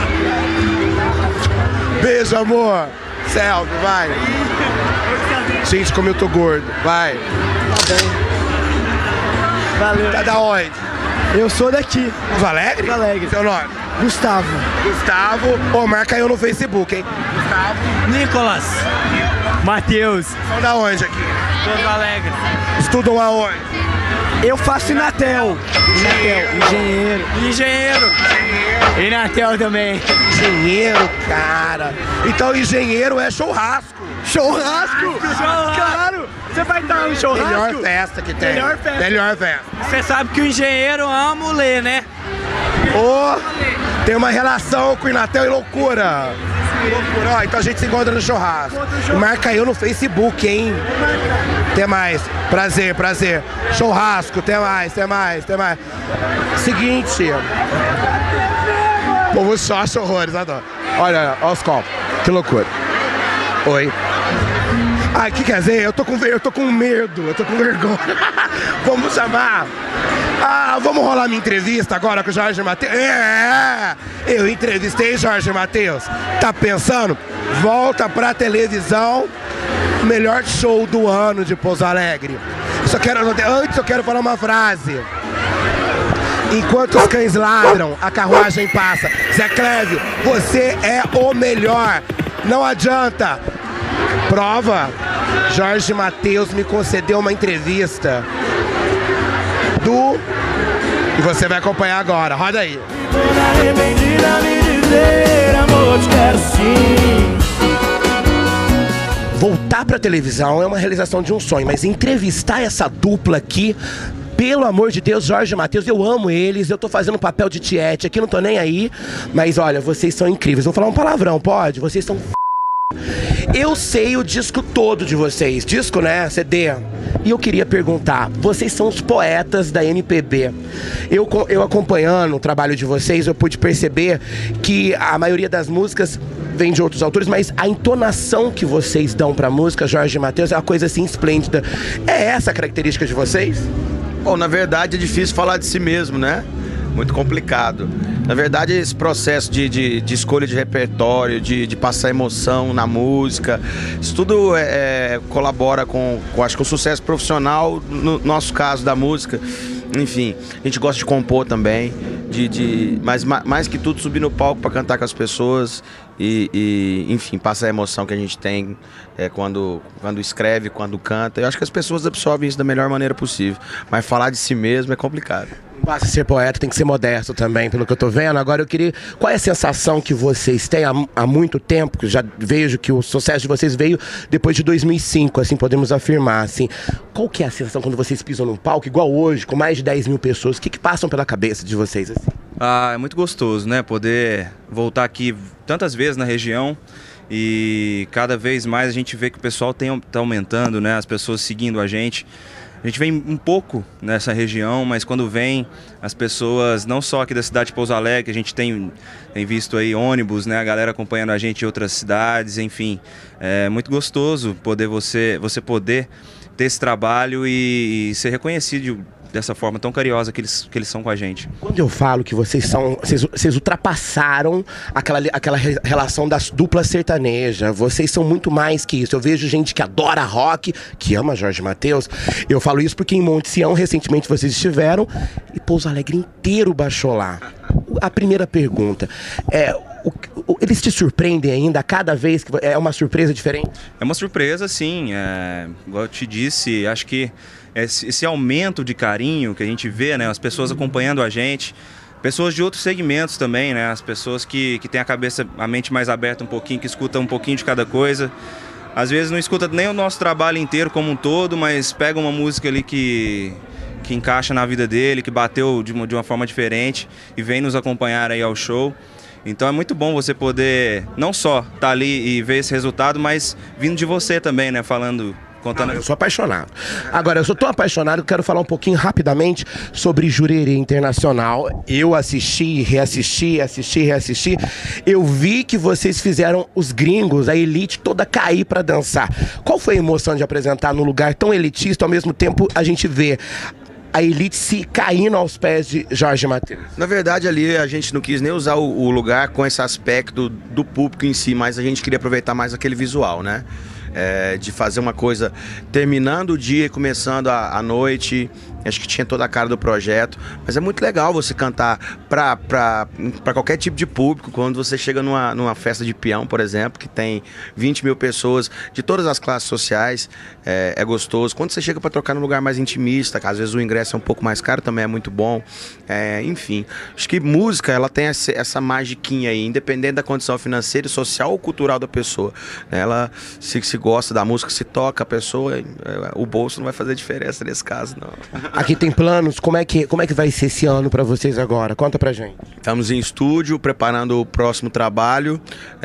Beijo, amor. Selfie, vai. Gente, como eu tô gordo. Vai. Tá bem. Valeu. Tá da onde? Eu sou daqui. Porto Alegre? Porto Alegre. Seu nome? Gustavo. Gustavo. Ô, oh, marca eu no Facebook, hein? Gustavo. Nicolas. Matheus. São da onde aqui? Porto Alegre. Estudam aonde? Eu faço Inatel. Inatel. Engenheiro. Engenheiro. Engenheiro. Inatel também. Engenheiro, cara. Então engenheiro é churrasco. Churrasco? Churrasco. Claro. Você vai estar no churrasco? Melhor festa que tem. Melhor festa. Melhor festa. Você sabe que o engenheiro ama o Lê, né? Ô, oh, tem uma relação com o Inatel e loucura. Loucura. Ó, então a gente se encontra no churrasco. Marca eu no Facebook, hein? Até mais. Prazer, prazer. Churrasco, até mais, até mais, até mais. Seguinte. O povo só acha horrores, adoro. Olha, olha os copos. Que loucura. Oi. Ah, o que quer dizer? Eu tô com, eu tô com medo, eu tô com vergonha. Vamos chamar Ah, vamos rolar minha entrevista agora com o Jorge Mateus? É, eu entrevistei Jorge Mateus. Tá pensando? Volta pra televisão, melhor show do ano de Pouso Alegre. Só quero, antes eu quero falar uma frase. Enquanto os cães ladram, a carruagem passa. Zé Clévio, você é o melhor. Não adianta. Prova. Jorge Mateus me concedeu uma entrevista do... E você vai acompanhar agora. Roda aí. Toda arrependida me dizer, amor, te quero sim. Voltar pra televisão é uma realização de um sonho, mas entrevistar essa dupla aqui, pelo amor de Deus, Jorge Mateus, eu amo eles, eu tô fazendo papel de tiete aqui, não tô nem aí, mas olha, vocês são incríveis. Vou falar um palavrão, pode? Vocês são f... Eu sei o disco todo de vocês, disco, né, C D. E eu queria perguntar, vocês são os poetas da M P B. Eu, eu acompanhando o trabalho de vocês, eu pude perceber que a maioria das músicas vem de outros autores, mas a entonação que vocês dão pra música, Jorge Mateus, é uma coisa assim esplêndida. É essa a característica de vocês? Bom, na verdade é difícil falar de si mesmo, né? Muito complicado. Na verdade, esse processo de, de, de escolha de repertório, de, de passar emoção na música, isso tudo é, é, colabora com, com, acho que o sucesso profissional, no nosso caso da música. Enfim, a gente gosta de compor também, de, de, mas mais que tudo subir no palco para cantar com as pessoas e, e, enfim, passar a emoção que a gente tem é, quando, quando escreve, quando canta. Eu acho que as pessoas absorvem isso da melhor maneira possível, mas falar de si mesmo é complicado. Não basta ser poeta, tem que ser modesto também, pelo que eu tô vendo. Agora eu queria... Qual é a sensação que vocês têm há, há muito tempo? Que eu já vejo que o sucesso de vocês veio depois de dois mil e cinco, assim, podemos afirmar, assim. Qual que é a sensação quando vocês pisam num palco, igual hoje, com mais de dez mil pessoas? O que que passam pela cabeça de vocês, assim? Ah, é muito gostoso, né? Poder voltar aqui tantas vezes na região e cada vez mais a gente vê que o pessoal tem, tá aumentando, né? As pessoas seguindo a gente. A gente vem um pouco nessa região, mas quando vem, as pessoas, não só aqui da cidade de Pouso Alegre, a gente tem, tem visto aí ônibus, né, a galera acompanhando a gente em outras cidades, enfim. É muito gostoso poder você, você poder ter esse trabalho e, e ser reconhecido dessa forma tão carinhosa que eles, que eles são com a gente. Quando eu falo que vocês são, vocês, vocês ultrapassaram aquela, aquela relação das duplas sertanejas, vocês são muito mais que isso. Eu vejo gente que adora rock, que ama Jorge Mateus. Eu falo isso porque em Monte Sião, recentemente vocês estiveram e Pouso Alegre inteiro baixou lá. A primeira pergunta é... O, o, eles te surpreendem ainda cada vez? Que é uma surpresa diferente? É uma surpresa, sim. É, igual eu te disse, acho que esse, esse aumento de carinho que a gente vê, né, as pessoas acompanhando a gente, pessoas de outros segmentos também, né, as pessoas que, que têm a cabeça, a mente mais aberta um pouquinho, que escutam um pouquinho de cada coisa. Às vezes não escuta nem o nosso trabalho inteiro como um todo, mas pega uma música ali que... que encaixa na vida dele, que bateu de uma, de uma forma diferente e vem nos acompanhar aí ao show. Então é muito bom você poder não só estar ali e ver esse resultado, mas vindo de você também, né? Falando, contando... Ah, eu sou apaixonado. Agora, eu sou tão apaixonado que quero falar um pouquinho rapidamente sobre Jurerê Internacional. Eu assisti, reassisti, assisti, reassisti. Eu vi que vocês fizeram os gringos, a elite toda cair pra dançar. Qual foi a emoção de apresentar num lugar tão elitista, ao mesmo tempo a gente vê a elite se caindo aos pés de Jorge Mateus? Na verdade, ali a gente não quis nem usar o, o lugar com esse aspecto do público em si, mas a gente queria aproveitar mais aquele visual, né? É, de fazer uma coisa terminando o dia e começando a, a noite. Acho que tinha toda a cara do projeto, mas é muito legal você cantar para para qualquer tipo de público. Quando você chega numa, numa festa de peão, por exemplo, que tem vinte mil pessoas de todas as classes sociais, é, é gostoso. Quando você chega para tocar num lugar mais intimista, que às vezes o ingresso é um pouco mais caro, também é muito bom. É, enfim, acho que música, ela tem essa, essa magiquinha aí, independente da condição financeira, social ou cultural da pessoa. Ela, se, se gosta da música, se toca a pessoa, o bolso não vai fazer diferença nesse caso, não. Aqui tem planos, como é que, como é que vai ser esse ano pra vocês agora? Conta pra gente. Estamos em estúdio, preparando o próximo trabalho,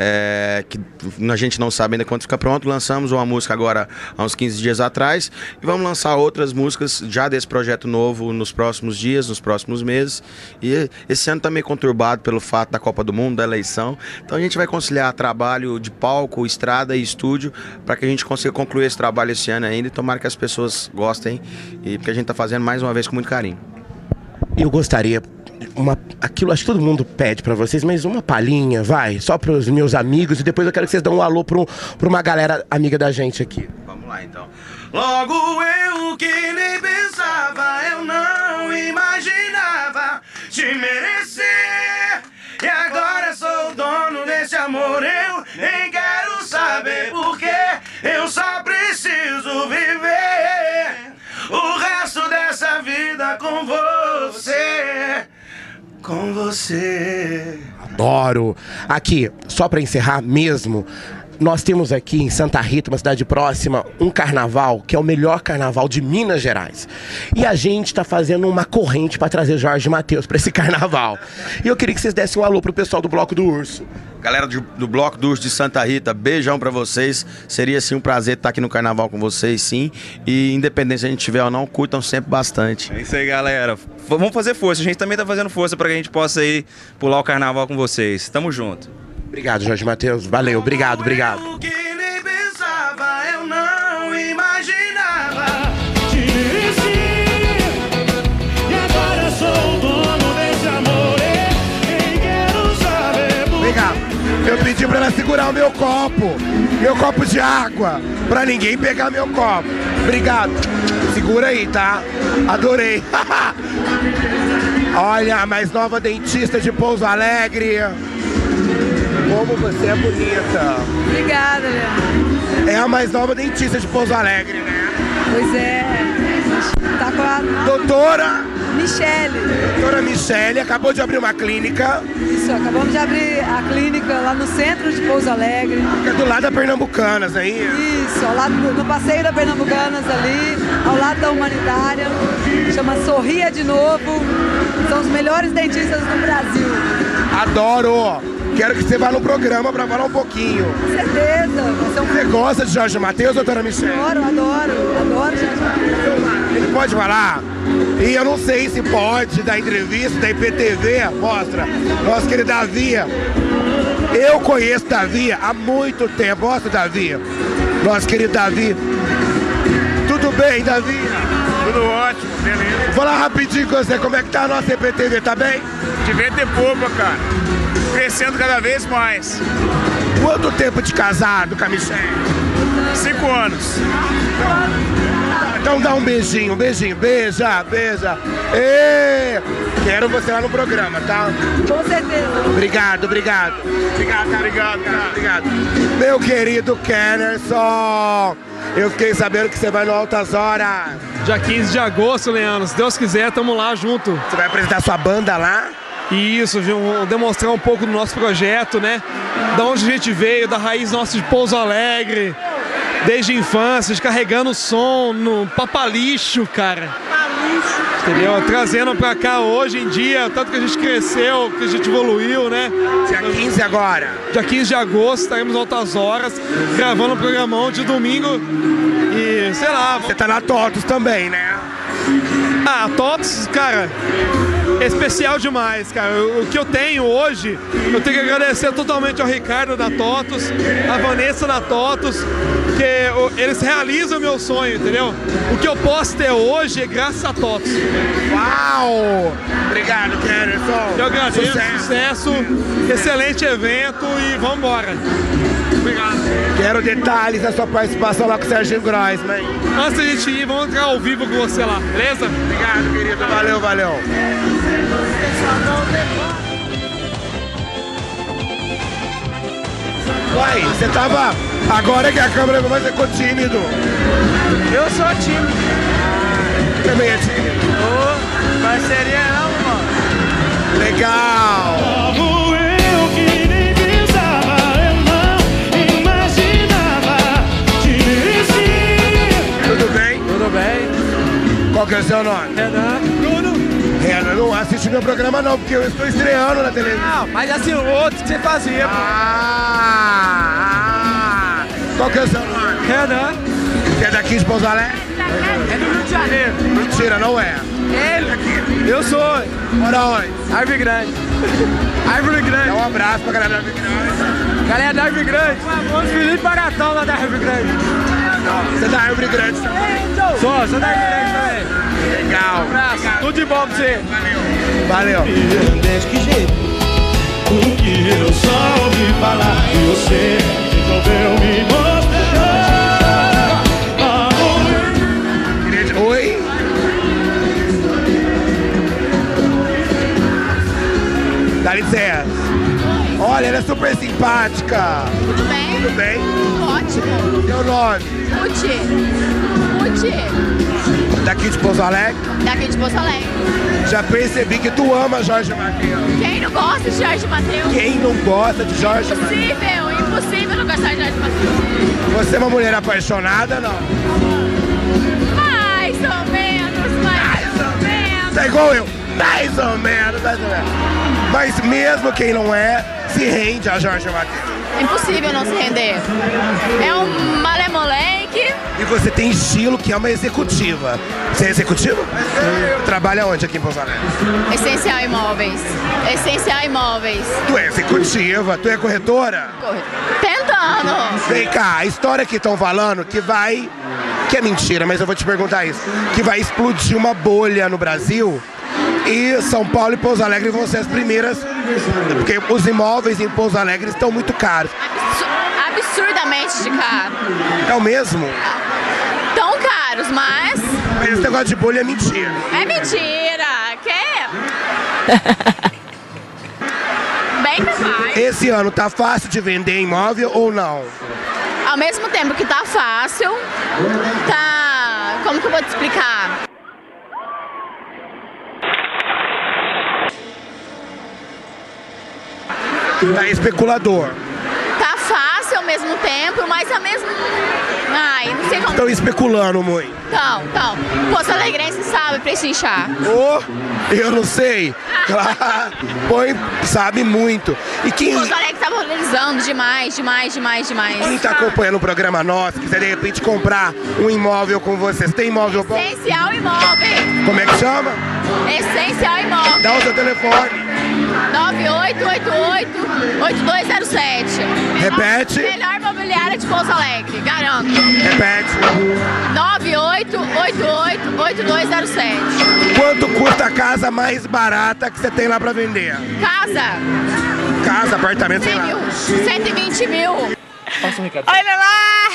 é, que a gente não sabe ainda quando fica pronto. Lançamos uma música agora há uns quinze dias atrás e vamos lançar outras músicas já desse projeto novo nos próximos dias, nos próximos meses. E esse ano tá meio conturbado pelo fato da Copa do Mundo, da eleição. Então a gente vai conciliar trabalho de palco, estrada e estúdio para que a gente consiga concluir esse trabalho esse ano ainda e tomara que as pessoas gostem, e porque a gente tá fazendo mais uma vez com muito carinho. Eu gostaria, uma, aquilo acho que todo mundo pede pra vocês, mas uma palhinha, vai, só pros meus amigos, e depois eu quero que vocês dêem um alô pro, pra uma galera amiga da gente aqui. Vamos lá então. Logo eu que nem pensava, eu não imaginava te merecer. E agora sou o dono desse amor, eu nem quero saber porquê. Eu só preciso viver o resto dessa vida com você, com você. Adoro. Aqui, só pra encerrar mesmo, nós temos aqui em Santa Rita, uma cidade próxima, um carnaval que é o melhor carnaval de Minas Gerais. E a gente tá fazendo uma corrente pra trazer Jorge Mateus pra esse carnaval. E eu queria que vocês dessem um alô pro pessoal do Bloco do Urso. Galera do, do Bloco do Urso de Santa Rita, beijão pra vocês. Seria sim um prazer estar aqui no carnaval com vocês, sim. E independente se a gente tiver ou não, curtam sempre bastante. É isso aí, galera. Vamos fazer força. A gente também tá fazendo força pra que a gente possa ir pular o carnaval com vocês. Tamo junto. Obrigado, Jorge Mateus. Valeu, obrigado, obrigado. Eu que nem pensava, eu não imaginava te merecer. E agora sou o dono desse amor, nem quero saber por... Obrigado. Eu pedi pra ela segurar o meu copo, meu copo de água, pra ninguém pegar meu copo. Obrigado. Segura aí, tá? Adorei. Olha, a mais nova dentista de Pouso Alegre. Como você é bonita. Obrigada, Leandro. É a mais nova dentista de Pouso Alegre, né? Pois é. Tá com a... Doutora... Michele. Doutora Michele, acabou de abrir uma clínica. Isso, acabamos de abrir a clínica lá no centro de Pouso Alegre. Fica do lado da Pernambucanas, aí? Isso, ao lado do, no passeio da Pernambucanas ali, ao lado da Humanitária. Chama Sorria de Novo. São os melhores dentistas do Brasil. Adoro! Quero que você vá no programa pra falar um pouquinho. Com certeza. Você, é um... você gosta de Jorge Mateus, doutora Michele? Adoro, adoro, adoro Jorge Mateus. Ele pode falar? E eu não sei se pode dar entrevista da I P T V. Mostra. Nosso querido Davi. Eu conheço Davi há muito tempo. Mostra, Davi. Nosso querido Davi. Tudo bem, Davi? Tudo ótimo, beleza. Vou falar rapidinho com você. Como é que tá a nossa I P T V? Tá bem? De vento e poupa, cara. Crescendo cada vez mais. Quanto tempo de casado com a Michele? Cinco anos. Então dá um beijinho, um beijinho. Beija, beija. Ê! Quero você lá no programa, tá? Com certeza. Obrigado, obrigado. Obrigado, cara. Obrigado, cara. Obrigado. Meu querido Kennerson, eu fiquei sabendo que você vai no Altas Horas. Dia quinze de agosto, Leandro. Se Deus quiser, tamo lá junto. Você vai apresentar sua banda lá? Isso, demonstrar um pouco do nosso projeto, né? Da onde a gente veio, da raiz nossa de Pouso Alegre, desde a infância, descarregando o som no papalixo, cara. Entendeu? Trazendo pra cá hoje em dia, tanto que a gente cresceu, que a gente evoluiu, né? Dia quinze agora. Dia quinze de agosto, estaremos Altas Horas, gravando um programão de domingo e, sei lá... Você tá na TOTUS também, né? Ah, TOTUS, cara... especial demais, cara. O que eu tenho hoje, eu tenho que agradecer totalmente ao Ricardo da TOTUS, a Vanessa da TOTUS, que eles realizam o meu sonho, entendeu? O que eu posso ter hoje é graças a TOTUS. Uau! Obrigado, Kennerson. Eu agradeço, sucesso. sucesso, excelente evento e vamos embora. Obrigado. Quero detalhes da sua participação lá com o Serginho Grossman. Antes da gente ir, vamos entrar ao vivo com você lá, beleza? Obrigado, querido. Valeu, valeu. Uai, você tava... Agora que a câmera vai ficou tímido. Eu sou tímido. Ah, também é tímido. Ô, parceria não, mano. Legal. Logo eu que nem pensava, eu não imaginava te merecer. Tudo bem? Tudo bem. Qual que é o seu nome? Renan. Bruno. Renan, não assiste meu programa não, porque eu estou estreando na televisão. Não, mas assim, o outro que você fazia, pô. Ah, ah. Qual que é o seu nome? Renan. Você é daqui de Pouso Alegre? É do Rio de Janeiro. Mentira, não é. Ele? Eu sou. Mora onde? Árvore Grande. Árvore Grande. Dá um abraço pra galera da Árvore Grande. Galera da Árvore Grande. Famoso Felipe Baratão lá da Árvore Grande. Você é da Árvore Grande também? Sou, sou da Árvore Grande também. Legal. Um abraço. Tudo de bom pra você. Valeu. Que jeito, o que eu só ouvi falar e você resolveu me mostrar. Oi? Dá licença. Olha, ela é super simpática. Tudo bem? Tudo bem? Ótimo. Seu nome? Muti. Muti. Daqui de Pouso Alegre? Daqui de Pouso Alegre. Já percebi que tu ama Jorge Mateus. Quem não gosta de Jorge Mateus? Quem não gosta de Jorge Mateus? Impossível, impossível não gostar de Jorge Mateus. Você é uma mulher apaixonada, não? Mais ou menos, mais ou menos. Tá igual eu. Mais ou menos, mais ou menos. Mas mesmo quem não é, se rende a Jorge Mateus. Impossível não se render. É um malemolente. E você tem estilo que é uma executiva. Você é executiva? Sim. Trabalha onde aqui em Pouso Alegre? Essencial Imóveis. Essencial Imóveis. Tu é executiva? Tu é corretora? Corre... Tentando. Vem cá, a história que estão falando que vai... Que é mentira, mas eu vou te perguntar isso. Que vai explodir uma bolha no Brasil. E São Paulo e Pouso Alegre vão ser as primeiras, porque os imóveis em Pouso Alegre estão muito caros. Absurdamente de caro. É o mesmo? Tão caros, mas... Mas esse negócio de bolha é mentira. É mentira. Que? Bem capaz. Esse ano tá fácil de vender imóvel ou não? Ao mesmo tempo que tá fácil, tá... Como que eu vou te explicar? Tá especulador. Tá fácil ao mesmo tempo, mas ao mesmo... Ai, não sei como... Estão especulando muito. Então, então. Pouso Alegrense sabe prechinchar. Oh, eu não sei. Claro. Põe, sabe muito. E quem... Pouso Alegre tá valorizando demais, demais, demais, demais. Quem tá acompanhando o programa nosso, quiser de repente comprar um imóvel com vocês, tem imóvel bom? Essencial Imóvel. Como é que chama? Essencial Imóvel. Dá o seu telefone. nove oito oito oito, oito dois zero sete. Repete. Melhor imobiliária de Pouso Alegre, garanto. Repete. nove oito oito oito, oito dois zero sete. Quanto custa a casa mais barata que você tem lá pra vender? Casa. Casa, apartamento, sei lá. cento e vinte mil. Passa um recado. Olha lá!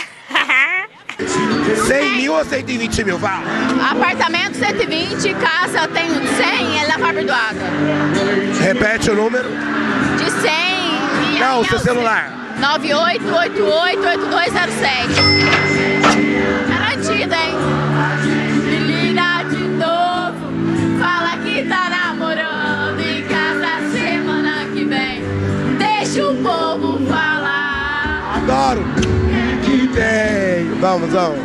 cem mil ou cento e vinte mil? Fala. Apartamento cento e vinte, casa eu tenho de cem, ela tá perdoada. Repete o número. De cem. E não, o seu celular. nove oito oito oito, oito dois zero sete. Garantida, hein? Me liga de novo, fala que tá namorando em casa semana que vem. Deixa o povo falar. Adoro. Que tem. Vamos, vamos.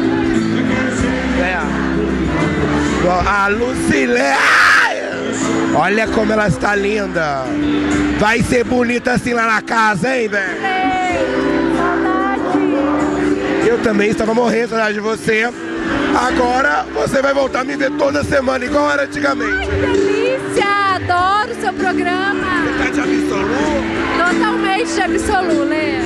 É. A Lucilé. Olha como ela está linda. Vai ser bonita assim lá na casa, hein, velho? Eu também estava morrendo de saudade de você. Agora você vai voltar a me ver toda semana, igual era antigamente. Ai, que delícia! Adoro o seu programa. Você tá de absolu? Totalmente de absolu, Lê.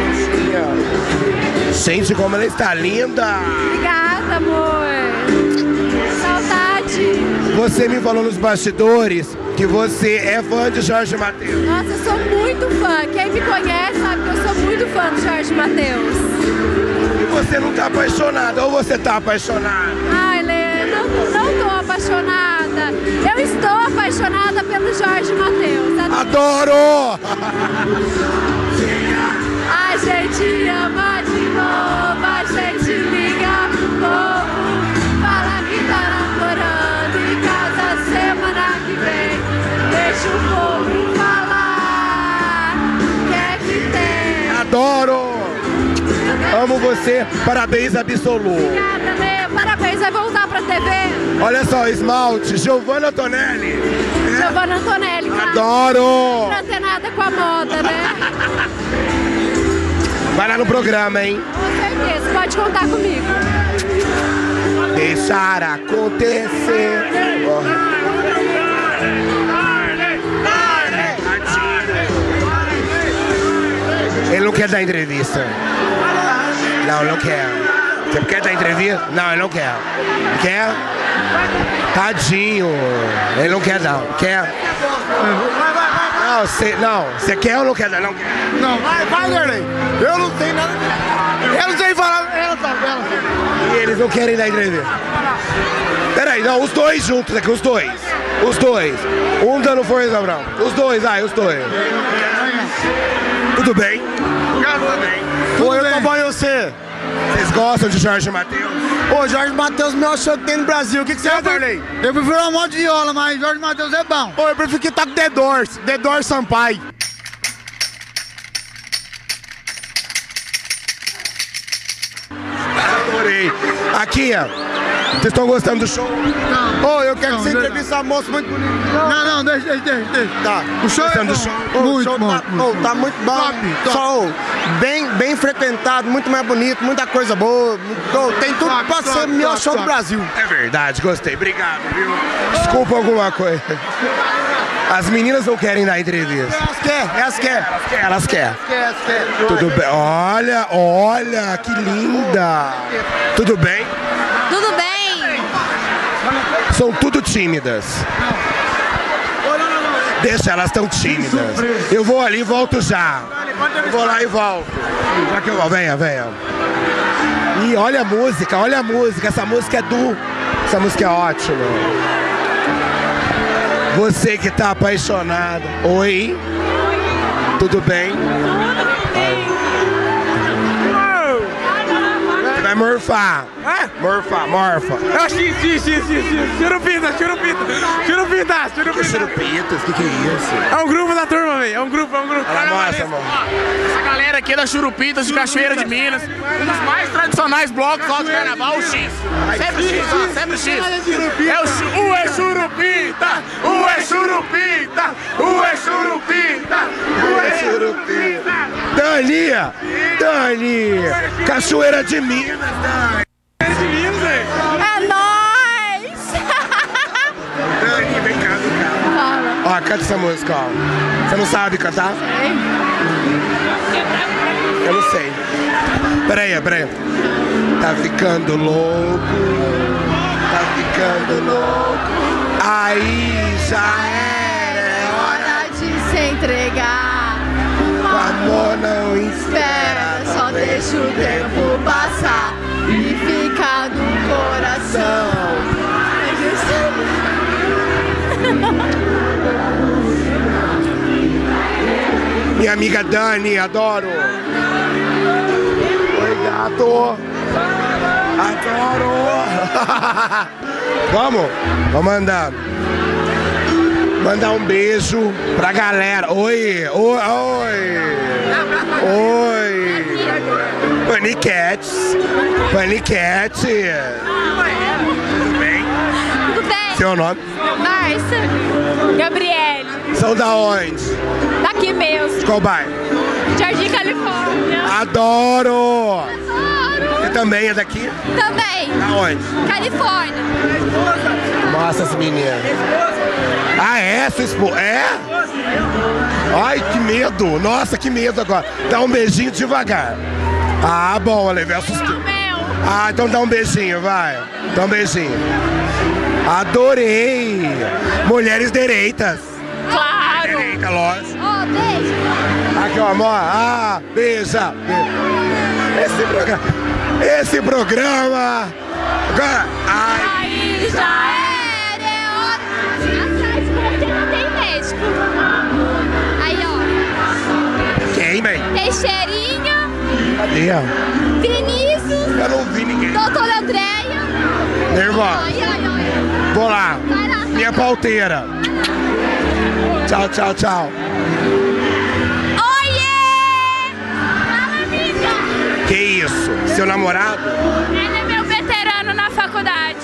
Gente, como ela está linda! Obrigada, amor! Saudade! Você me falou nos bastidores que você é fã de Jorge Mateus. Nossa, eu sou muito fã. Quem me conhece sabe que eu sou muito fã do Jorge Mateus. E você não tá apaixonada, ou você tá apaixonada? Ai, Lê, não, não tô apaixonada. Eu estou apaixonada pelo Jorge Mateus. Adoro! A gente ama de novo, a gente liga pro povo, fala que tá namorando em casa semana que vem. Deixa o povo falar, o que é que tem? Adoro! Amo você, parabéns absolu. Obrigada, Lê, parabéns, vai voltar pra T V? Olha só, esmalte, Giovanna Antonelli. É. Giovanna Antonelli, cara. Adoro! Não tem nada com a moda, né? Vai lá no programa, hein? Com certeza, pode contar comigo. Deixar acontecer. Oh. Ele não quer dar entrevista. Não, não quer. Você quer dar entrevista? Não, ele não quer. Quer? Tadinho. Ele não quer não. Quer? Não, você não. Você quer ou não quer? Não quer. Não, vai, vai, Darley. Eu não tenho nada. Eu não sei falar. Ela tá vendo. E eles não querem dar entrevista. Peraí, não, os dois juntos aqui, os dois. Os dois. Um dando força, Abraão. Os dois, vai, os dois. Tudo bem? Tudo bem. Oi, eu acompanho você. Vocês gostam de Jorge Mateus? Ô, Jorge Mateus, o melhor show que tem no Brasil. O que, que você acha, Darley? Eu prefiro uma moto de viola, mas Jorge Mateus é bom. Ô, eu prefiro que toque The Doors. The Doors Sampaio. Adorei. Aqui, ó. Vocês estão gostando do show? Não. Ô, eu quero não, que você entreviste a moça muito bonita. Não, não, deixa, deixa, deixa. deixa. Tá. O show é do show? Ô, muito, show bom, tá, muito. Ô, tá muito bom. Top, top. Só, bem, bem frequentado, muito mais bonito, muita coisa boa. Ô, tem tudo top, pra top, ser o melhor top, show top. do Brasil. É verdade, gostei. Obrigado, viu? Desculpa alguma coisa. As meninas não querem dar entrevista. Elas querem, elas querem. Elas querem, elas querem. Elas querem. Tudo bem? Olha, olha, que linda. Tudo bem? Tudo bem. São tudo tímidas. Deixa, elas estão tímidas. Eu vou ali e volto já. Eu vou lá e volto. Já que eu vou, venha, venha. E olha a música, olha a música. Essa música é do... Essa música é ótima. Você que tá apaixonada. Oi. Tudo bem? Vai morfar. É? Morfar, morfa. É, xixi, xixi, xixi. Churupita, churupita. Churupita, churupita. Churupitas, o que que é isso? É um grupo da turma, velho. É um grupo, é um grupo. Ela mostra, mano. Essa galera aqui é da Churupitas, de Cachoeira de Minas. Um dos mais tradicionais blocos lá do carnaval, o X. Sempre o X, ó, sempre o X. É o X. O é Churupita, o é Churupita, o é Churupita, o é Churupita. Dani, Dani, Cachoeira de Minas, Dani. Cachoeira de Minas, velho. É nóis! Dani, vem cá, vem cá. Ó, canta essa música, ó. Você não sabe cantar? Eu não sei. Peraí, peraí. Tá ficando louco, tá ficando louco. Aí já era, é hora de se entregar. O amor não espera, só deixa o tempo passar e fica no coração. Minha amiga Dani, adoro. Oi, gato. Adoro. Vamos? Vamos andar. Mandar um beijo pra galera. Oi, oi, oi. Oi. Paniquetes. Paniquete. Tudo bem? Tudo bem. Seu nome? Márcia. Gabriele. São da onde? Daqui mesmo. De qual bairro? Jardim, Califórnia. Adoro. Adoro. Você também é daqui? Também. Da onde? Califórnia. Nossa, essa menina. Ah, é? Sua esposa? É? Ai, que medo. Nossa, que medo agora. Dá um beijinho devagar. Ah, bom, Ale, assustei. Ah, então dá um beijinho, vai. Dá um beijinho. Adorei. Mulheres direitas. Claro. Direita, lógico. Oh, beijo. Aqui, ó, amor. Ah, beija. Esse programa. Esse programa. Agora. Ai. Aí já era, é hora. Porque não tem médico. Aí, ó. Quem, bem? Teixeirinha. Cadê? Vinícius. Eu não vi ninguém. Doutora Andréia. Nervosa. Ai, ai, ai. Vou lá. Vai lá. Minha pauteira. Tchau, tchau, tchau. Oiê! Fala, amiga. Que isso? Seu namorado? Ele é meu veterano na faculdade.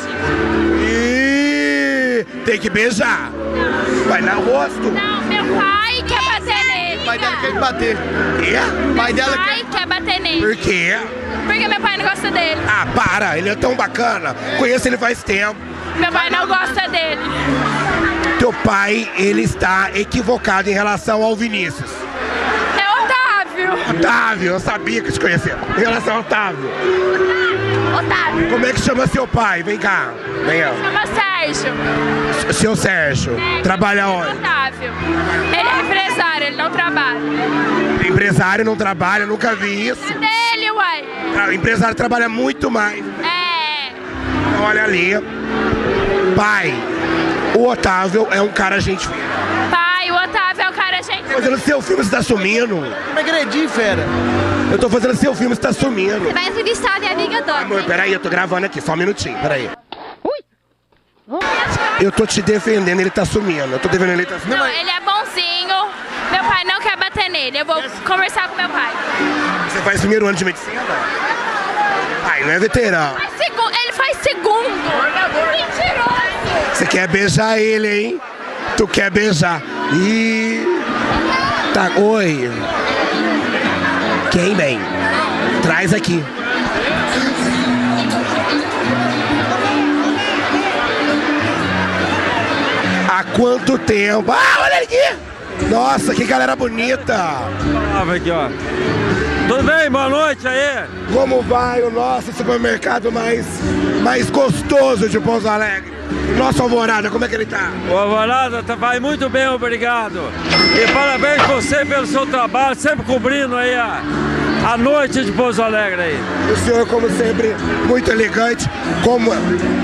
Ih, tem que beijar. Vai dar o rosto. Não, meu pai quer bater nele. O pai dela quer bater. Quê? Pai dela Meu pai quer bater nele. Por quê? Porque meu pai não gosta dele. Ah, para. Ele é tão bacana. Conheço ele faz tempo. Meu pai não gosta dele. Teu pai, ele está equivocado em relação ao Vinícius. É Otávio. Otávio, eu sabia que te conhecia. Em relação ao Otávio. Otávio. Como é que chama seu pai? Vem cá. Vem ó. Chama Sérgio. Seu Sérgio. É, trabalha onde? Otávio. Ele é empresário, ele não trabalha. Empresário não trabalha, nunca vi isso. É dele, uai. O empresário trabalha muito mais. É. Então, olha ali. Pai, o Otávio é um cara gente fina. Pai, o Otávio é um cara gente fina. Fazendo seu filme, você tá sumindo. Me agredi, fera. Eu tô fazendo seu filme, você tá sumindo. Você vai entrevistar a minha amiga Dona. Amor, peraí, eu tô gravando aqui, só um minutinho, peraí. Eu tô te defendendo, ele tá sumindo. Eu tô defendendo, ele tá sumindo. Não, ele é bonzinho. Meu pai não quer bater nele. Eu vou conversar com meu pai. Você faz primeiro ano de medicina? Ai, não é veterano. Faz segu... Ele faz segundo. Mentiroso. Você quer beijar ele, hein? Tu quer beijar. Ih. Tá, oi. Quem bem? Traz aqui. Há quanto tempo? Ah, olha ele aqui! Nossa, que galera bonita! Ah, aqui, ó. Tudo bem? Boa noite aí! Como vai o nosso supermercado mais, mais gostoso de Pouso Alegre? Nosso Alvorada, como é que ele tá? O Alvorada tá, vai muito bem, obrigado. E parabéns pra você pelo seu trabalho, sempre cobrindo aí a, a noite de Pouso Alegre aí. O senhor, como sempre, muito elegante. Como,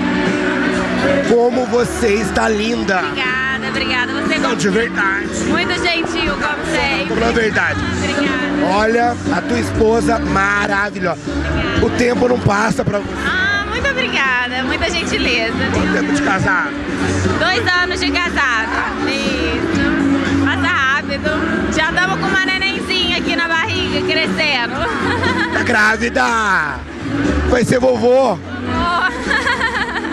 como você está linda. Obrigada, obrigada. Você Não, de verdade. Muito gentil, como sempre. Como na verdade. Obrigada. Olha, a tua esposa maravilhosa. Obrigada. O tempo não passa pra você. Ah, muito obrigada. Muita gentileza. Quanto tempo de casado? Dois anos de casado. Isso. Passa rápido. Já estamos com uma nenenzinha aqui na barriga, crescendo. Tá grávida? Vai ser vovô. Oh.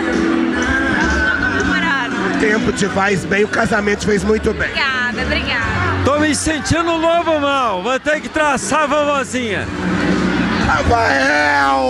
O tempo te faz bem, o casamento te fez muito bem. Obrigada, obrigada. Tô me sentindo novo, mal. Vou ter que traçar a vovozinha. Rafael!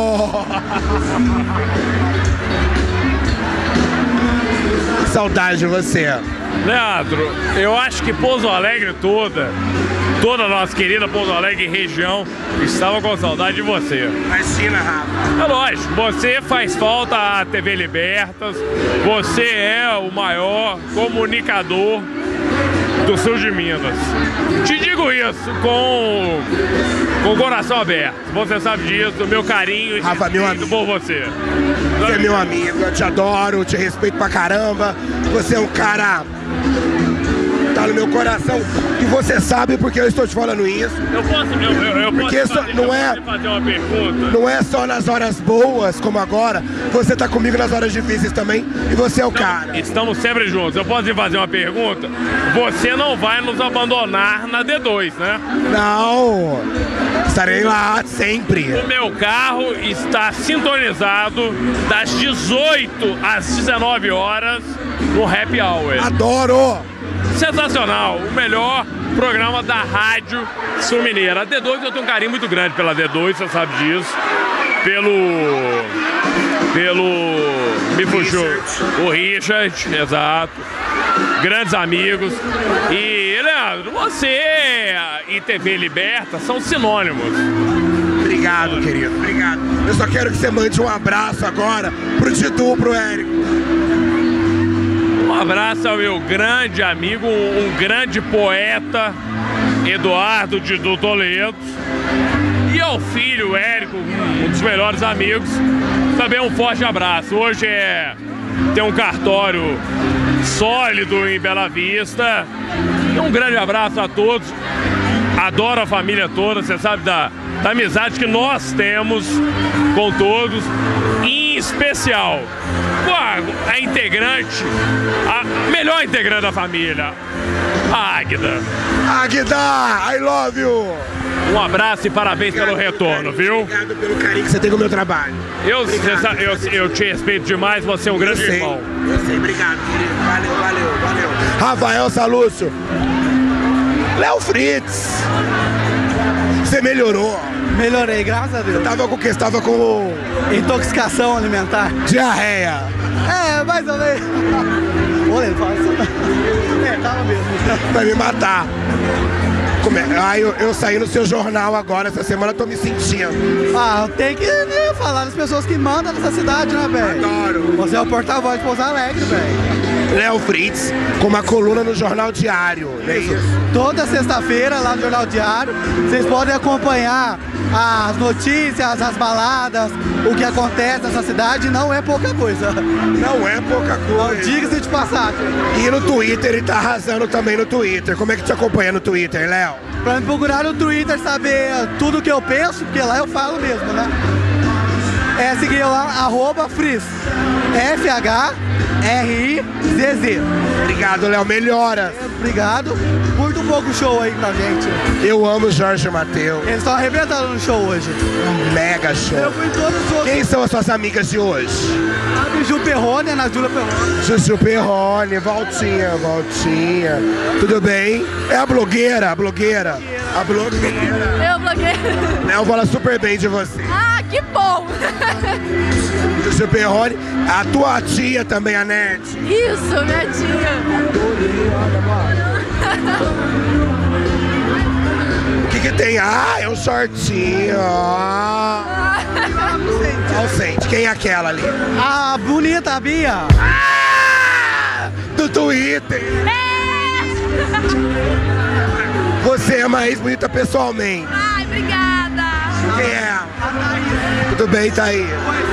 Saudade de você. Leandro, eu acho que Pouso Alegre toda, toda a nossa querida Pouso Alegre região, estava com saudade de você. Imagina, Rafa. É lógico, você faz falta à T V Libertas, você é o maior comunicador do sul de Minas. Te digo isso com, com o coração aberto. Você sabe disso, meu carinho e Rafa, meu respeito por você. Você é meu amigo, eu te adoro, eu te respeito pra caramba. Você é um cara... tá no meu coração. E você sabe porque eu estou te falando isso. Eu posso, eu, eu, eu porque posso fazer, não, é, fazer uma pergunta? Não é só nas horas boas, como agora. Você tá comigo nas horas difíceis também. E você é o cara. Estamos sempre juntos. Eu posso lhe fazer uma pergunta? Você não vai nos abandonar na D dois, né? Não. Estarei lá sempre. O meu carro está sintonizado das dezoito às dezenove horas no Happy Hour. Adoro! Sensacional, o melhor programa da rádio sul mineira. A D dois, eu tenho um carinho muito grande pela D dois, você sabe disso. Pelo... Pelo... Me fugiu. O Richard, exato. Grandes amigos. E, Leandro, você e T V Liberta são sinônimos. Obrigado, querido, obrigado. Eu só quero que você mande um abraço agora pro Didu, pro Érico. Um abraço ao meu grande amigo, um grande poeta, Eduardo Didu Toledo. E ao filho, Érico, um dos melhores amigos. Também um forte abraço. Hoje é, tem um cartório sólido em Bela Vista. E um grande abraço a todos. Adoro a família toda, você sabe da, da amizade que nós temos com todos. Em especial, a, a integrante, a melhor integrante da família, a Águida. Águida, I love you! Um abraço e parabéns obrigado pelo retorno, viu? Obrigado pelo carinho que você tem com o meu trabalho. Eu, obrigado, eu, eu, eu te respeito demais, você é um grande eu sei, irmão. Eu sei, obrigado, querido. Valeu, valeu, valeu. Rafael Salúcio. Léo Fritz. Você melhorou. Melhorei, graças a Deus. Você tava com o que? Você tava com... intoxicação alimentar. Diarreia. É, mais ou menos. Olha, ele fala assim. É, tava mesmo. Vai me matar. Como é? Ah, eu, eu saí no seu jornal agora, essa semana eu tô me sentindo. Ah, tem que né, falar das pessoas que mandam nessa cidade, né, velho? Adoro. Você é o porta-voz de Pouso Alegre, velho. Léo Fritz, com uma coluna no Jornal Diário, não é isso? Toda sexta-feira, lá no Jornal Diário, vocês podem acompanhar as notícias, as baladas, o que acontece nessa cidade, não é pouca coisa. Não é pouca coisa. Diga-se de passagem. E no Twitter, ele tá arrasando também no Twitter. Como é que te acompanha no Twitter, Léo? Pra me procurar no Twitter, saber tudo o que eu penso, porque lá eu falo mesmo, né? É seguir lá, arroba Frizz. F H R I Z Z. Obrigado, Léo. Melhora. Obrigado. Curta um pouco o show aí pra gente. Eu amo Jorge Mateus. Eles estão arrebentando no show hoje. Um mega show. Eu fui em todos os outros. Quem são as suas amigas de hoje? A Biju Perrone, a Ana Júlia Perrone. Juju Perrone, Valtinha, Valtinha. Tudo bem? É a blogueira, a blogueira. A blogueira. Eu blogueira. Léo fala super bem de você. Ah, que bom! Juju Perrone, a tua tia também, a Nerd. Isso, minha tia. O que que tem? Ah, é um shortinho. Ah. Ausente. Quem é aquela ali? A bonita, a Bia. Ah, do Twitter. É. Você é mais bonita pessoalmente. Ai, obrigada. Quem é? Tudo bem, Thaís?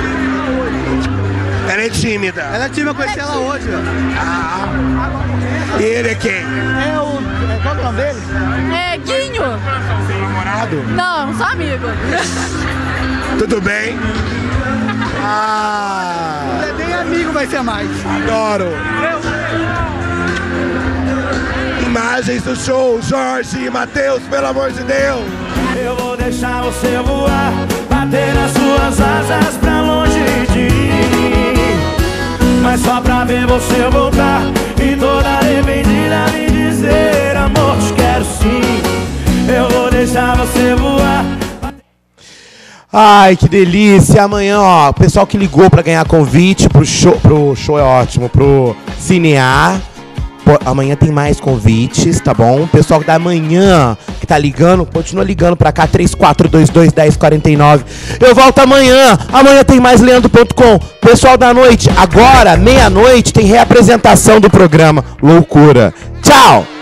Ela é tímida. Ela é tímida, eu conheci ela hoje. Ah. E ele é quem? É o... Qual é o nome dele? É Guinho. Seu namorado? Não, só amigo. Tudo bem? Ah. É bem amigo, vai ser mais. Adoro. Imagens do show, Jorge e Mateus, pelo amor de Deus. Eu vou deixar você voar, bater as suas asas pra longe de mim, mas só pra ver você voltar e toda arrependida me dizer: amor, te quero sim. Eu vou deixar você voar. Ai, que delícia. Amanhã, ó, o pessoal que ligou pra ganhar convite pro show, pro show é ótimo, pro Cinear. Pô, amanhã tem mais convites, tá bom? O pessoal da manhã que tá ligando, continua ligando pra cá, três quatro dois dois, um zero quatro nove. Eu volto amanhã. Amanhã tem mais leandro ponto com. Pessoal da noite, agora, meia-noite, tem reapresentação do programa. Loucura. Tchau!